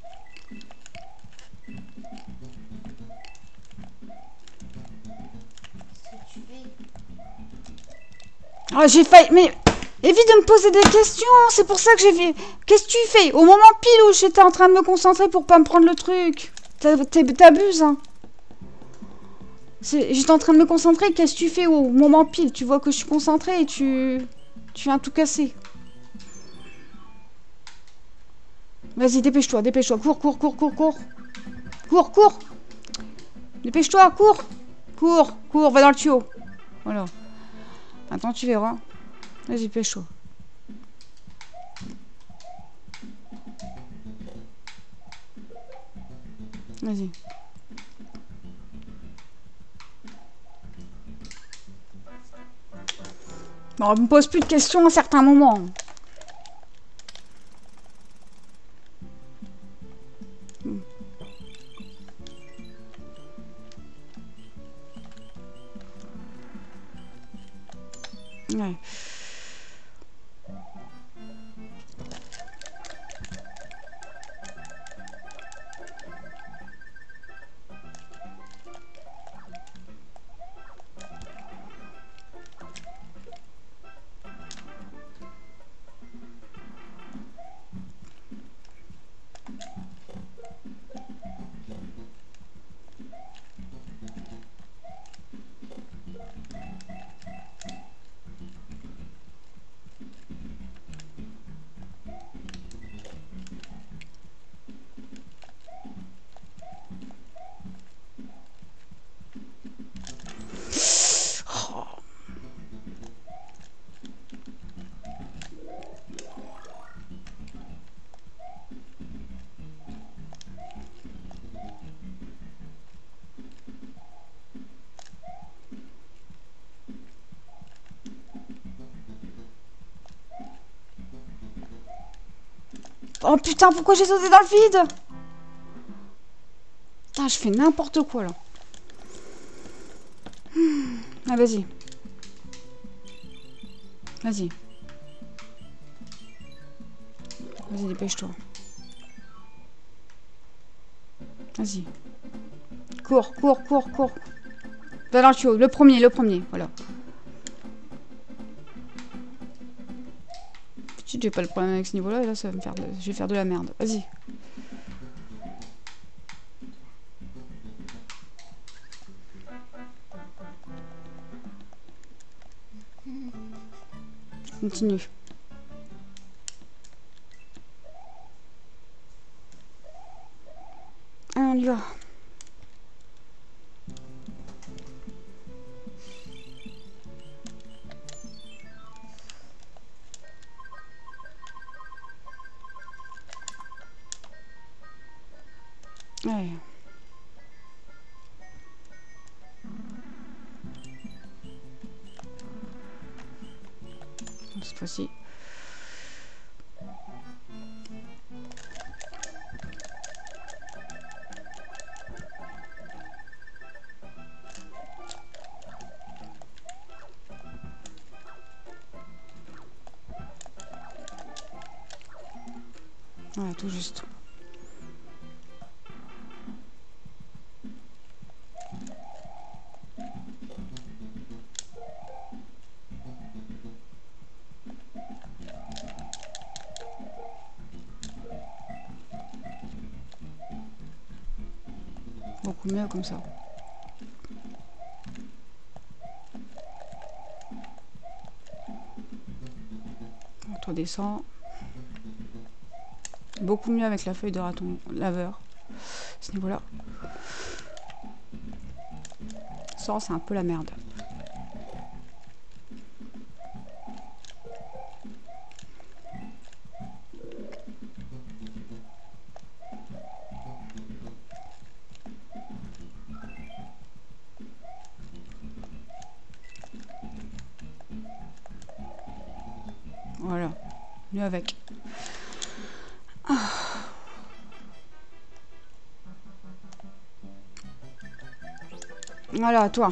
Ah, j'ai failli... Mais évite de me poser des questions. C'est pour ça que j'ai fait... Qu'est-ce que tu fais? Au moment pile où j'étais en train de me concentrer pour pas me prendre le truc. T'abuses, hein. J'étais en train de me concentrer. Qu'est-ce que tu fais au moment pile? Tu vois que je suis concentrée et tu viens tout casser. Vas-y, dépêche-toi, dépêche-toi. Cours, cours, cours, cours, cours. Cours, cours. Dépêche-toi, cours. Cours, cours, va dans le tuyau. Voilà. Attends, tu verras. Vas-y, dépêche-toi. Vas-y. Bon, on me pose plus de questions à certains moments. Ouais. Oh putain, pourquoi j'ai sauté dans le vide? Putain, je fais n'importe quoi là. Ah, vas-y. Vas-y. Vas-y, dépêche-toi. Vas-y. Cours, cours, cours, cours. Va dans le tuyau. Le premier, voilà. Si j'ai pas le problème avec ce niveau-là, et là, ça va me faire je vais faire de la merde. Vas-y. Continue. Allez, on y va. Ouais. Cette fois-ci. Voilà, tout juste. Beaucoup mieux comme ça. On redescend. Beaucoup mieux avec la feuille de raton laveur. À ce niveau-là. Ça, c'est un peu la merde. Voilà. Mieux avec. Voilà, toi.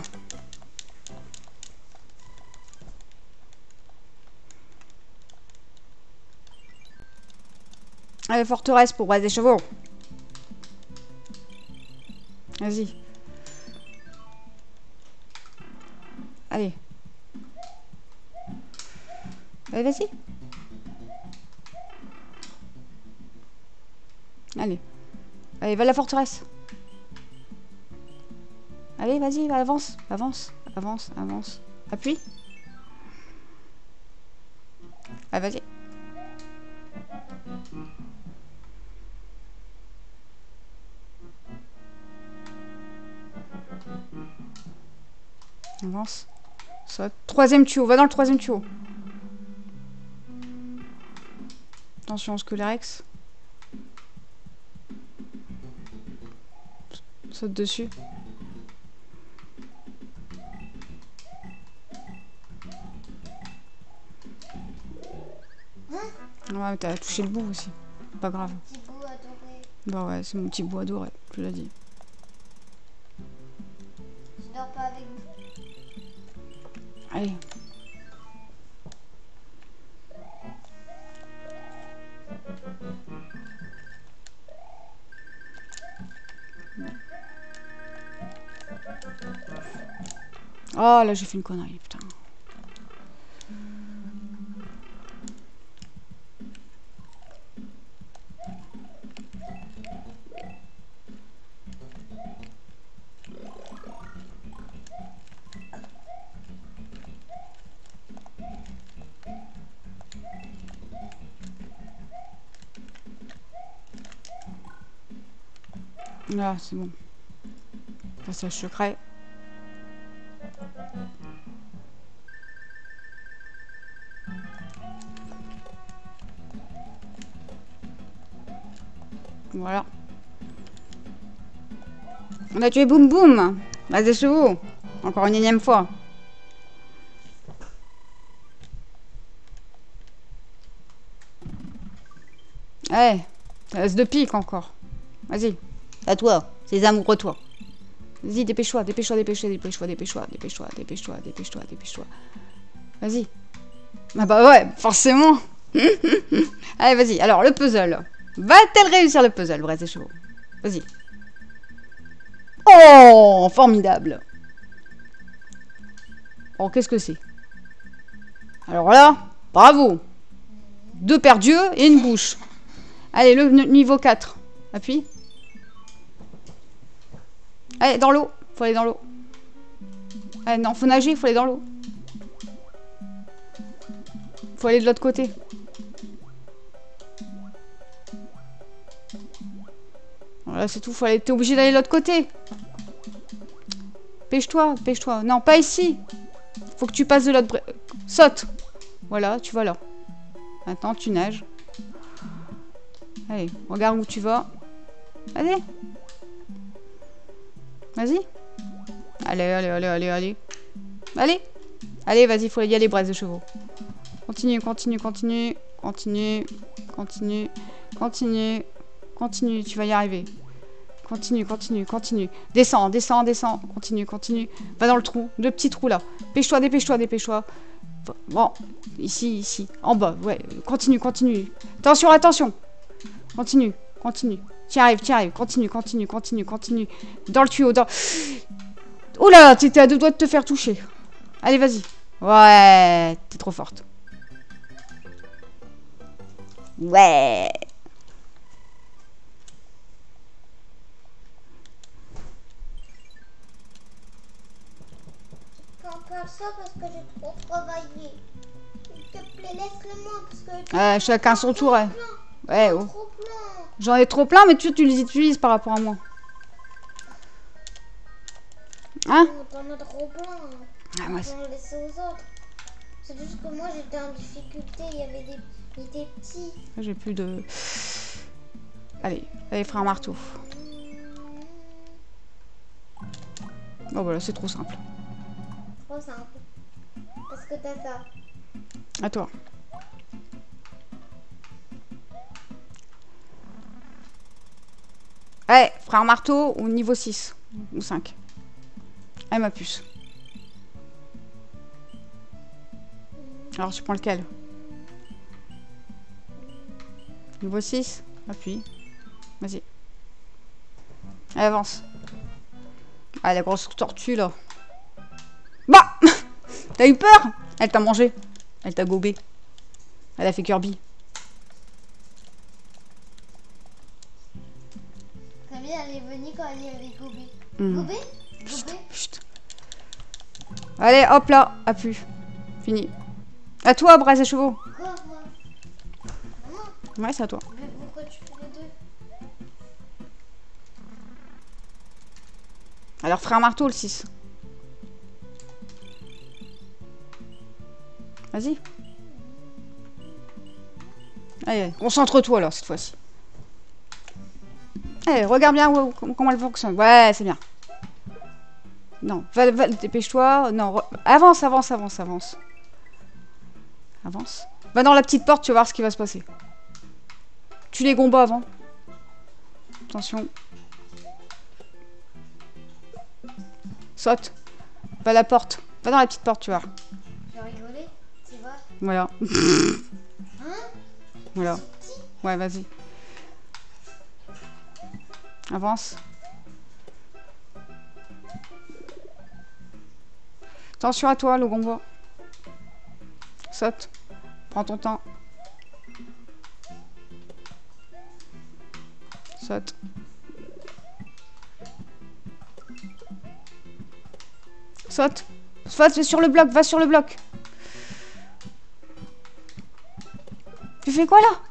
Allez, forteresse pour Brest des chevaux. Vas-y. Allez. Allez, vas-y. Allez. Allez, va à la forteresse. Allez, vas-y, avance. Avance. Avance, avance. Appuie. Allez, vas-y. Avance. Saute. Troisième tuyau. Va dans le troisième tuyau. Attention, Scélérex. Saute dessus. Ouais, t'as touché le bout aussi. Pas grave. Petit bout adoré. Bah ouais, c'est mon petit bout adoré, je l'ai dit. Je dors pas avec vous. Allez. Oh là, j'ai fait une connerie, putain. Là, c'est bon. Passage secret. Voilà. On a tué Boum Boum. Base des chevaux. Encore une énième fois. Ouais. Ça reste de pique encore. Vas-y. À toi. C'est amoureux toi. Vas-y, dépêche-toi, dépêche-toi, dépêche-toi, dépêche-toi, dépêche-toi, dépêche-toi, dépêche-toi, dépêche-toi, dépêche-toi. Vas-y. Ah bah ouais, forcément. Allez, vas-y. Alors, le puzzle. Va-t-elle réussir le puzzle, Brest des chevaux? Vas-y. Oh, formidable. Oh, qu'est-ce que c'est? Alors là, bravo. 2 paires d'yeux et une bouche. Allez, le niveau 4. Appuie. Allez, dans l'eau. Faut aller dans l'eau. Allez, non, faut nager, faut aller dans l'eau. Faut aller de l'autre côté. Voilà, c'est tout. Faut aller. T'es obligé d'aller de l'autre côté. Pêche-toi, pêche-toi. Non, pas ici. Faut que tu passes de l'autre... Saute. Voilà, tu vas là. Maintenant, tu nages. Allez, regarde où tu vas. Allez. Vas-y. Allez, allez, allez, allez, allez. Allez. Allez, vas-y, faut y aller, Brest de chevaux. Continue, continue, continue. Continue, continue, continue. Continue, tu vas y arriver. Continue, continue, continue. Descends, descends, descends. Continue, continue. Va dans le trou. Le petit trou là. Dépêche-toi, dépêche-toi, dépêche-toi. Bon, ici, ici. En bas, ouais. Continue, continue. Attention, attention. Continue, continue. Tu arrives, tu arrives. Continue, continue, continue, continue. Dans le tuyau, dans... Oula, t'étais à 2 doigts de te faire toucher. Allez, vas-y. Ouais, t'es trop forte. Ouais. Faire ça parce que j'ai trop travaillé. S'il te plaît, laisse-le-moi parce que... chacun son tour, ouais. Ouais, oh. Trop plein. J'en ai trop plein, mais tu les utilises par rapport à moi. Hein? Oh, t'en as trop plein. Ah, moi, On va laisser aux autres. C'est juste que moi j'étais en difficulté, il y avait des petits. j'ai plus de... Allez, allez, frère marteau. Oh, voilà, c'est trop simple. Trop simple. Parce que t'as ça. À toi. Allez, frère marteau ou niveau 6 ou 5. Allez, ma puce. Alors, tu prends lequel? Niveau 6? Appuie. Vas-y. Allez, avance. Ah, la grosse tortue, là. Bah T'as eu peur? Elle t'a mangé. Elle t'a gobé. Elle a fait Kirby. Camille, elle est venue quand elle y avait Gobé. Hmm. Gobé? Gobé? Chut. Allez, hop là. Appuie. Fini. À toi, Braise et Chevaux. Quoi, moi? Maman, Ouais, c'est à toi. mais pourquoi tu fais les deux? Alors, ferai un marteau, le 6. Vas-y. Allez, concentre-toi, là, cette fois-ci. Allez, regarde bien comment elle fonctionne. Ouais, c'est bien. Non, va dépêche-toi. Non, avance, avance, avance, avance. Avance. Va dans la petite porte, tu vas voir ce qui va se passer. Tu les combats avant. Attention. Saute. Va à la porte. Va dans la petite porte, tu vois. Je vais rigoler, tu vois? Voilà. Hein? Voilà. Ouais, vas-y. Avance. Attention à toi, le gombo. Saute. Prends ton temps. Saute. Saute. Saute, va sur le bloc, va sur le bloc. Tu fais quoi là?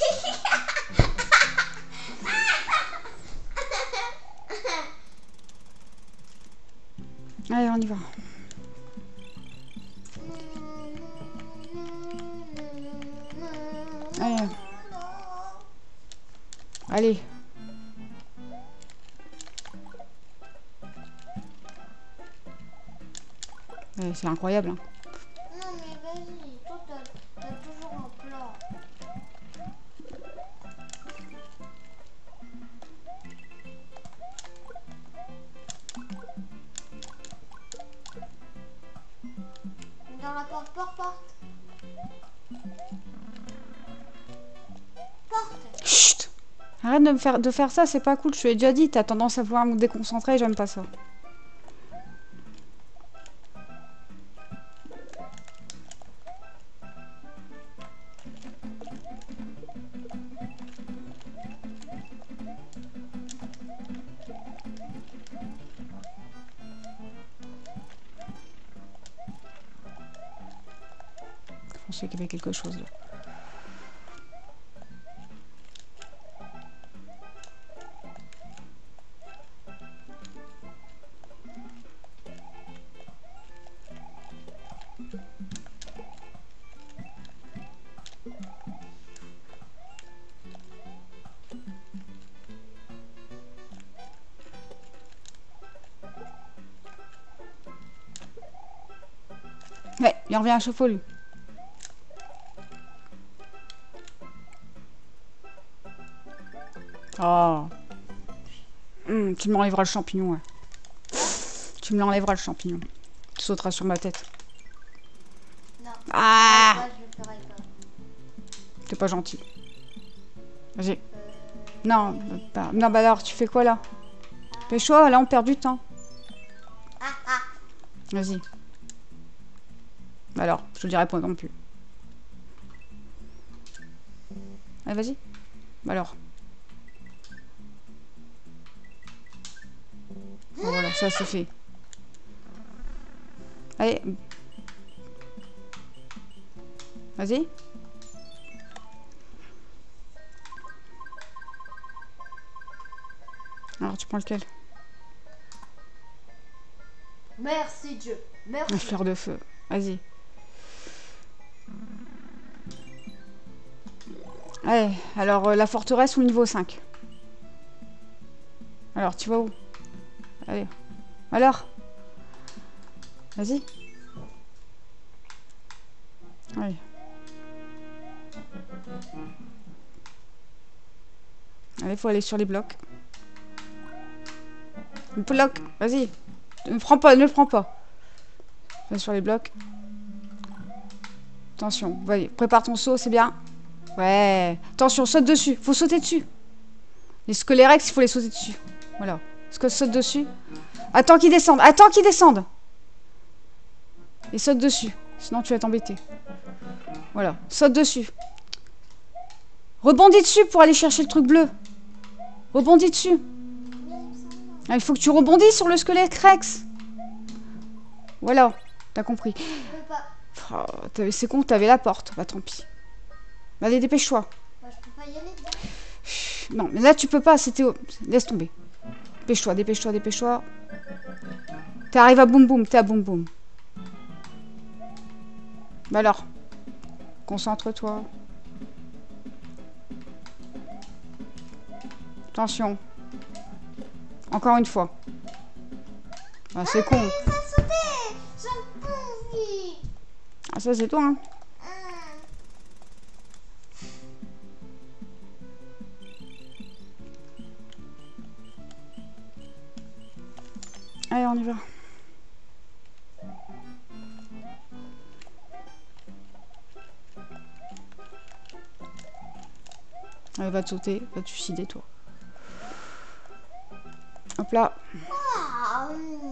Allez, on y va. Allez. Allez. C'est incroyable. Hein. Non mais vas-y, toi t'as toujours un plan. Dans la porte, porte. Porte. Chut. Arrête de faire ça, c'est pas cool. Je te l'ai déjà dit, t'as tendance à vouloir me déconcentrer, j'aime pas ça. Je pensais qu'il y avait quelque chose là. Ouais, il revient à chaque fois lui. Oh. Tu m'enlèveras le champignon, ouais. Tu me l'enlèveras le champignon. Tu sauteras sur ma tête. Non. Ah! Moi, je le ferai pas. T'es pas gentil. Vas-y. Non, non, bah alors, tu fais quoi là? Fais-toi, là on perd du temps. Vas-y. Alors, je te dirai pas non plus. Allez, vas-y. Alors. Oh, voilà, ça c'est fait. Allez. Vas-y. Alors, tu prends lequel? Merci Dieu. Merci. La fleur de feu. Vas-y. Allez, alors la forteresse ou le niveau 5? Alors, tu vas où? Allez. Alors? Vas-y. Allez. Allez, faut aller sur les blocs. Le bloc, vas-y. Ne prends pas, ne le prends pas. Va sur les blocs. Attention, vas-y, prépare ton saut, c'est bien. Ouais. Attention, saute dessus. Faut sauter dessus. Les scolérex, il faut les sauter dessus. Voilà. Saute dessus. Attends qu'ils descendent. Attends qu'ils descendent. Et saute dessus. Sinon, tu vas t'embêter. Voilà. Saute dessus. Rebondis dessus pour aller chercher le truc bleu. Rebondis dessus. Ah, il faut que tu rebondis sur le squelette Rex. Voilà. T'as compris. Je peux pas. Oh, c'est con, t'avais la porte. Bah, tant pis. Allez, dépêche-toi. Bah, je peux pas y aller dedans. Non, mais là, tu peux pas. C'était... Laisse tomber. Dépêche-toi, dépêche-toi, dépêche-toi. T'arrives à boum boum. T'es à boum boum. Bah alors. Concentre-toi. Attention. Encore une fois. Ah, c'est con. Ça a sauté. J'ai pas envie. Ah, ça, c'est toi, hein. Allez, on y va. Allez, va te sauter, va te suicider, toi. Hop là. Ah,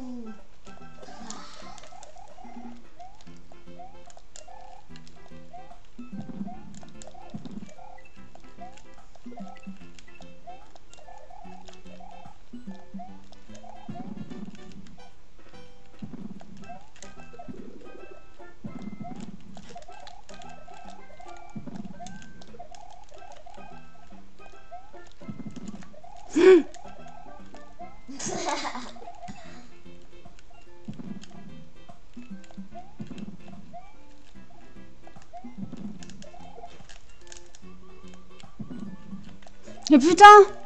Mais putain!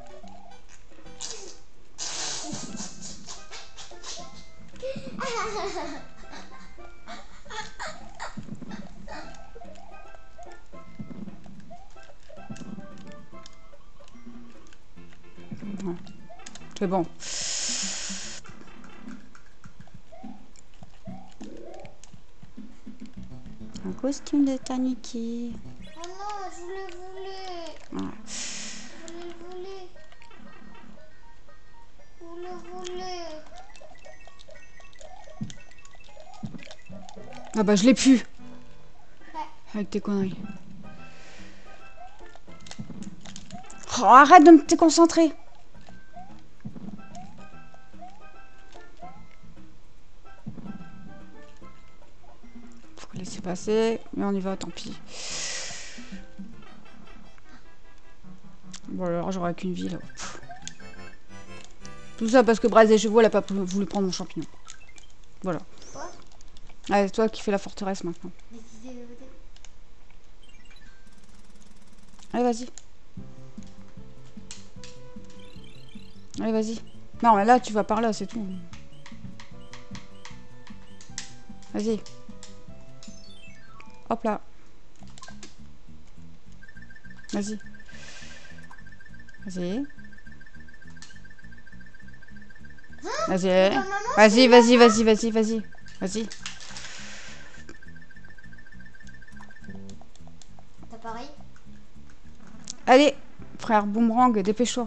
Ouais. C'est bon. Un costume de tanuki. oh non, je le voulais. Ouais. Vous le voulez. Ah bah je l'ai plus. Ouais. Avec tes conneries. Oh, arrête de me te concentrer. Faut laisser passer. Mais on y va, tant pis. Bon alors j'aurai qu'une vie là. Pff. Tout ça parce que Braise des Chevaux elle a pas voulu prendre mon champignon. Voilà. Quoi? Allez, c'est toi qui fais la forteresse maintenant. Décidez de voter. Allez, vas-y. Allez, vas-y. Non, mais là, tu vas par là, c'est tout. Vas-y. Hop là. Vas-y. Vas-y. Vas-y. Vas-y, vas-y, vas-y, vas-y, vas-y. Vas-y. T'as pareil? Allez, frère Boomerang, dépêche-toi.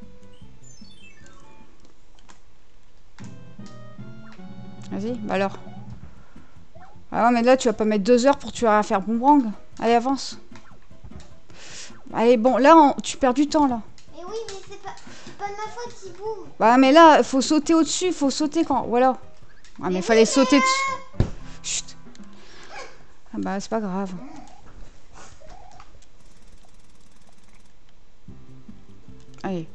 Vas-y, bah alors. Ah ouais, mais là, tu vas pas mettre 2 heures pour tuer à faire Boomerang. Allez, avance. Allez, bon, là, tu perds du temps, là. Mais oui, mais c'est pas de ma faute si boum. Bah, mais là, faut sauter au-dessus, faut sauter quand... Voilà. Ah, mais fallait sauter dessus. Chut. Ah bah, c'est pas grave. Allez.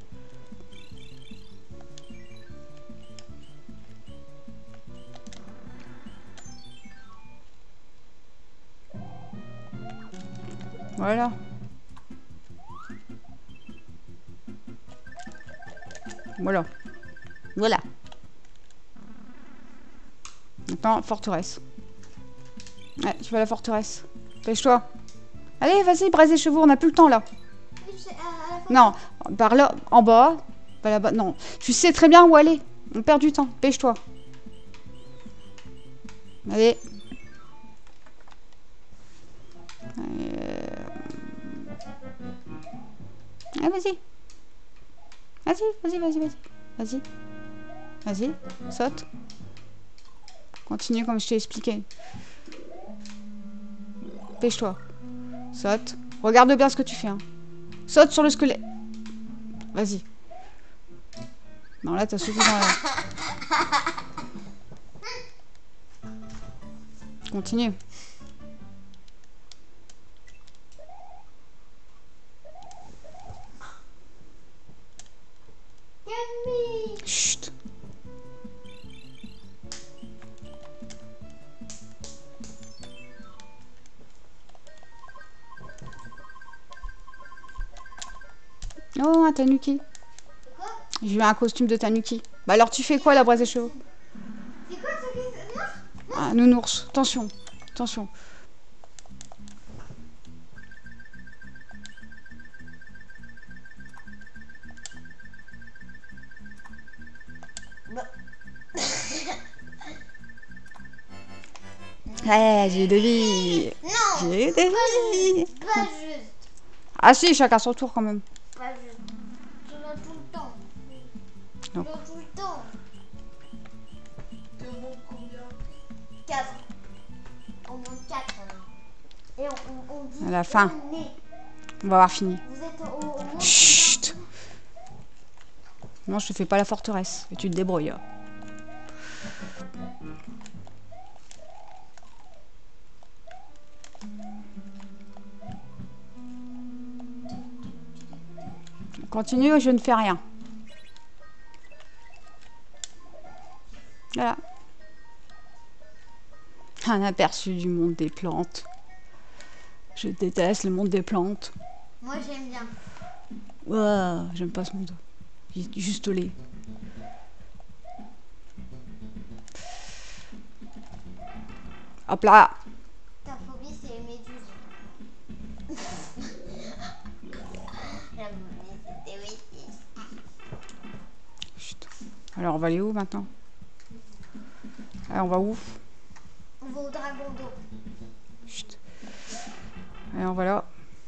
Voilà. Voilà. Voilà. Maintenant, forteresse. Ouais, tu vas à la forteresse. Pêche-toi. Allez, vas-y, braise les chevaux, on n'a plus le temps là. Oui, je sais, à la fin. Non, par là, en bas. Pas là-bas, non. Tu sais très bien où aller. On perd du temps. Pêche-toi. Allez. Ah, vas-y. Vas-y, vas-y, vas-y, vas-y. Vas-y. Vas-y, saute. Continue comme je t'ai expliqué. Pêche-toi. Saute. Regarde bien ce que tu fais. Hein. Saute sur le squelette. Vas-y. Non, là, t'as sauté dans la... Continue. Chut. Oh, un tanuki. J'ai eu un costume de tanuki. Bah alors tu fais quoi, la braise des chevaux? C'est quoi ce que c'est? Ah, nounours. Attention. Attention. Ouais, j'ai eu de vie. Non, J'ai eu de vie. pas juste. Ah si, chacun son tour quand même. Pas juste. Tu l'as tout le temps. Non. Tu l'as tout le temps. T'es au monde combien? 4. Au moins 4. Et on dit À la fin. on est. On va avoir fini. Vous êtes au monde. Chut. Non, je te fais pas la forteresse. Et tu te débrouilles. Hein. Continue, je ne fais rien. Voilà. Un aperçu du monde des plantes. Je déteste le monde des plantes. Moi j'aime bien. Ouah, j'aime pas ce monde. Il est juste laid. Hop là. Ta phobie c'est les méduses. La phobie c'était aussi. Chut. Alors on va aller où maintenant? Alors on va où? On va au dragon d'eau. Chut. Allez, on va là.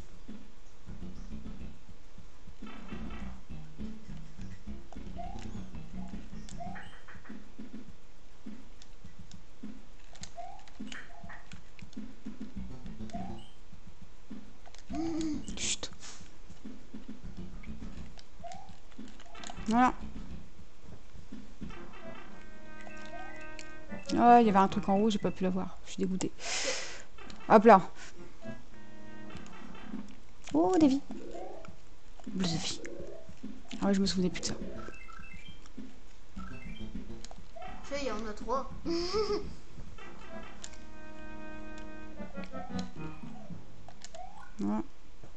Chut. Voilà. Ah, il y avait un truc en haut, j'ai pas pu la voir. Je suis dégoûtée. Hop là. Oh, des vies. Blouse de vie. Ah ouais, je me souvenais plus de ça. Tu sais, il y en a 3. Voilà.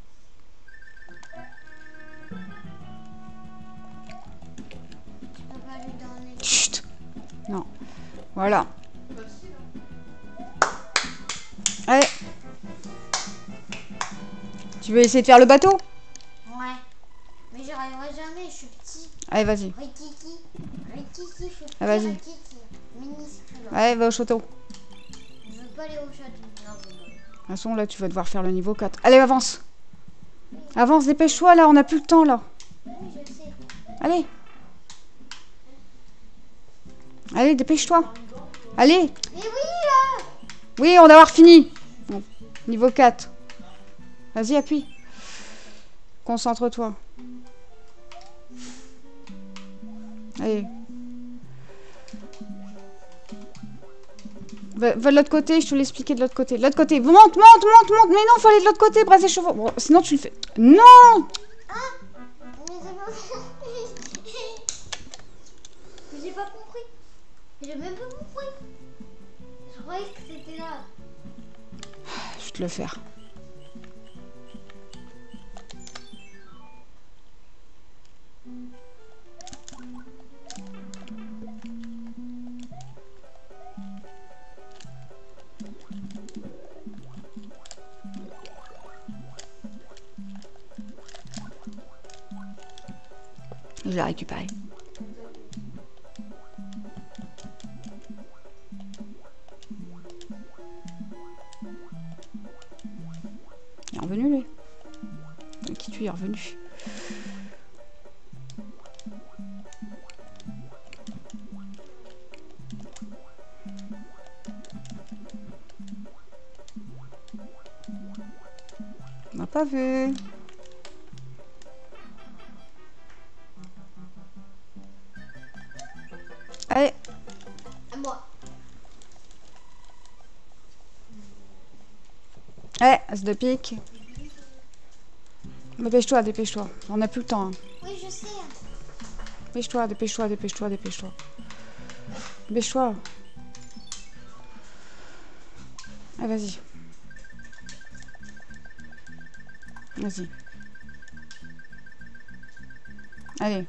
Tu peux pas lui donner. Chut. Non. Voilà. Facile, hein. Allez. Tu veux essayer de faire le bateau? Ouais. Mais j'y arriverai jamais, je suis petit. Allez, vas-y. Rikiki. Rikiki, je suis petit. Ah, vas-y. Rikiki. Minuscule. Allez, va au château. Je veux pas aller au château. Non, je veux pas. De toute façon, là, tu vas devoir faire le niveau 4. Allez, avance. Avance, dépêche-toi, là. On n'a plus le temps, là. Oui, je sais. Allez. Allez, dépêche-toi. Allez. Mais oui, là. Oui, on va avoir fini. Bon, niveau 4. Vas-y, appuie. Concentre-toi. Allez. Va de l'autre côté, je te l'expliquais de l'autre côté. De l'autre côté. Monte, monte, monte, monte. Mais non, faut aller de l'autre côté, brasse les chevaux. Bon, sinon tu le fais. Non. Mais j'ai pas compris. J'ai même pas compris. Je croyais que c'était là. Je vais te le faire. Je l'ai récupéré. Il est revenu, lui. Qui tu es revenu? On n'a pas vu. Allez. À moi. Allez, as de pique. Dépêche-toi, dépêche-toi. On n'a plus le temps. Hein. Oui, je sais. Dépêche-toi, dépêche-toi, dépêche-toi, dépêche-toi. Dépêche-toi. Allez, vas-y. Vas-y. Allez.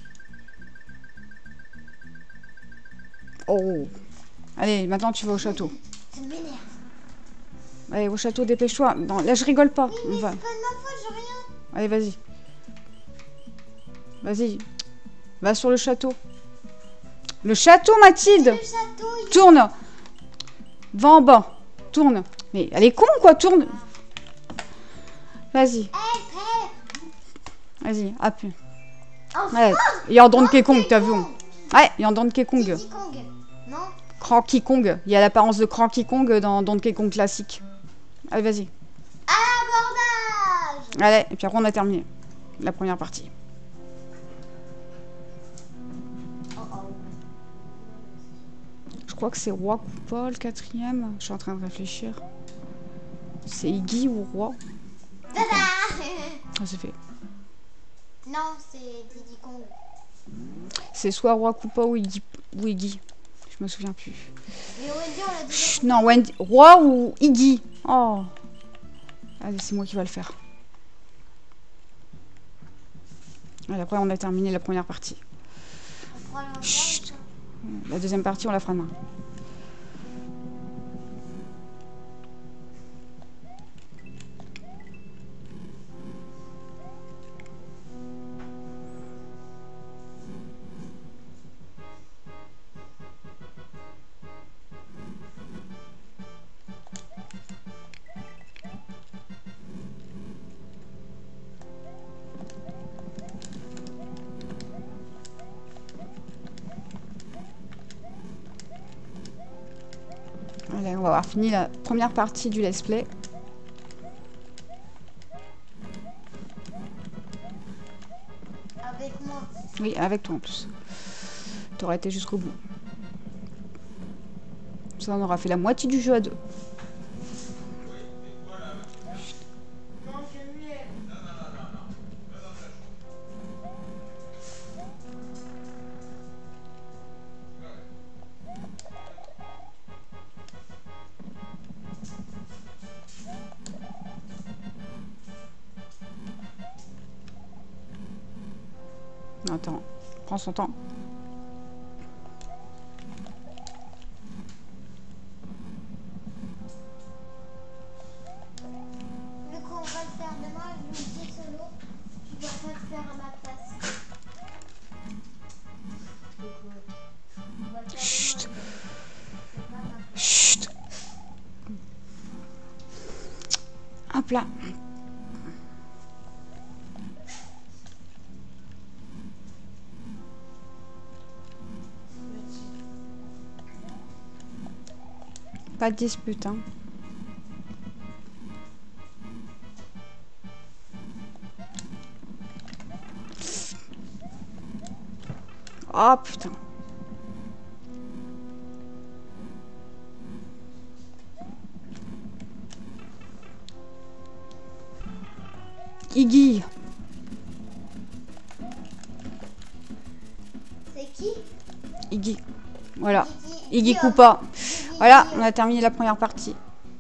Oh. Allez, maintenant tu vas au château. Ça m'énerve. Allez, au château, dépêche-toi. Non, là, je rigole pas. Oui, On mais va. c'est pas de ma faute, j'ai rien. Allez, vas-y. Vas-y. Va sur le château. Le château, Mathilde. Le château, il... Tourne. Va en bas. Tourne. Mais elle est con, quoi. Tourne. Vas-y. Vas-y. Appuie. Ouais. Il y a en Donkey Kong, t'as vu. Ouais, il y a en Donkey Kong. Diddy Kong. Non? Cranky Kong. Il y a l'apparence de Cranky Kong dans Donkey Kong classique. Allez, vas-y. Abordage. Allez, et puis après on a terminé la première partie. Je crois que c'est Roi Koopa le quatrième. Je suis en train de réfléchir. C'est Iggy ou Roi? Tada. Ah, c'est fait. Non, c'est Diddy Kong. C'est soit Roi Koopa ou Iggy. Je me souviens plus. Mais Wendy, on l'a déjà. Chut, non, Wendy. Roi ou Iggy. Oh. Allez, c'est moi qui va le faire. Allez, après, on a terminé la première partie. On prend le Chut. La deuxième partie, on la fera demain. Allez, on va avoir fini la première partie du let's play. Avec moi. Oui, avec toi en plus. T'aurais été jusqu'au bout. Ça, on aura fait la moitié du jeu à deux. Non, j'aime mieux. Attends, prends son temps. Vu qu'on va le faire demain, je vous dis solo. Tu dois pas le faire à ma place. On va le faire Chut. demain. C'est pas ma place. Chut. Hop là. Pas de dispute, hein. Oh putain. Iggy. C'est qui? Iggy. Voilà. Iggy Iggy Koopa. Voilà, on a terminé la première partie.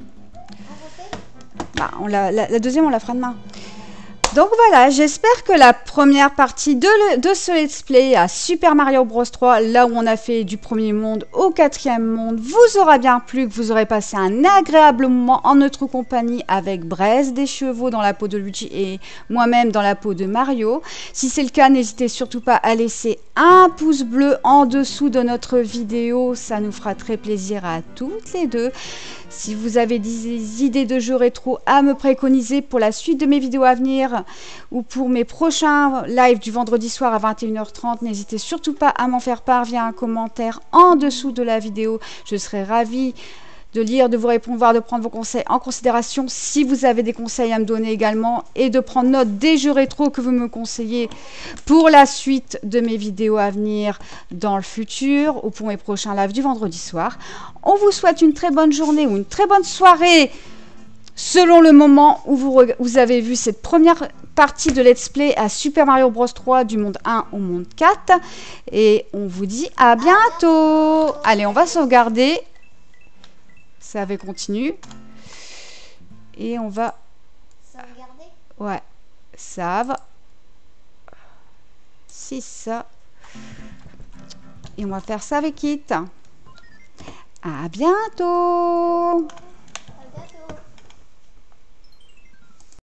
Bah, la deuxième, on la fera demain. Donc voilà, j'espère que la première partie de ce let's play à Super Mario Bros 3, là où on a fait du premier monde au quatrième monde, vous aura bien plu, que vous aurez passé un agréable moment en notre compagnie avec Brez des chevaux dans la peau de Luigi et moi-même dans la peau de Mario. Si c'est le cas, n'hésitez surtout pas à laisser un pouce bleu en dessous de notre vidéo, ça nous fera très plaisir à toutes les deux. Si vous avez des idées de jeux rétro à me préconiser pour la suite de mes vidéos à venir, ou pour mes prochains lives du vendredi soir à 21h30, n'hésitez surtout pas à m'en faire part via un commentaire en dessous de la vidéo. Je serai ravie de lire, de vous répondre, voire de prendre vos conseils en considération si vous avez des conseils à me donner également et de prendre note des jeux rétro que vous me conseillez pour la suite de mes vidéos à venir dans le futur ou pour mes prochains lives du vendredi soir. On vous souhaite une très bonne journée ou une très bonne soirée selon le moment où vous avez vu cette première partie de Let's Play à Super Mario Bros 3 du monde 1 au monde 4 et on vous dit à bientôt. Allez, on va sauvegarder. Save et continue. Et on va... Sauvegarder. Ouais. Save. 6. Et on va faire save et quitte. À bientôt.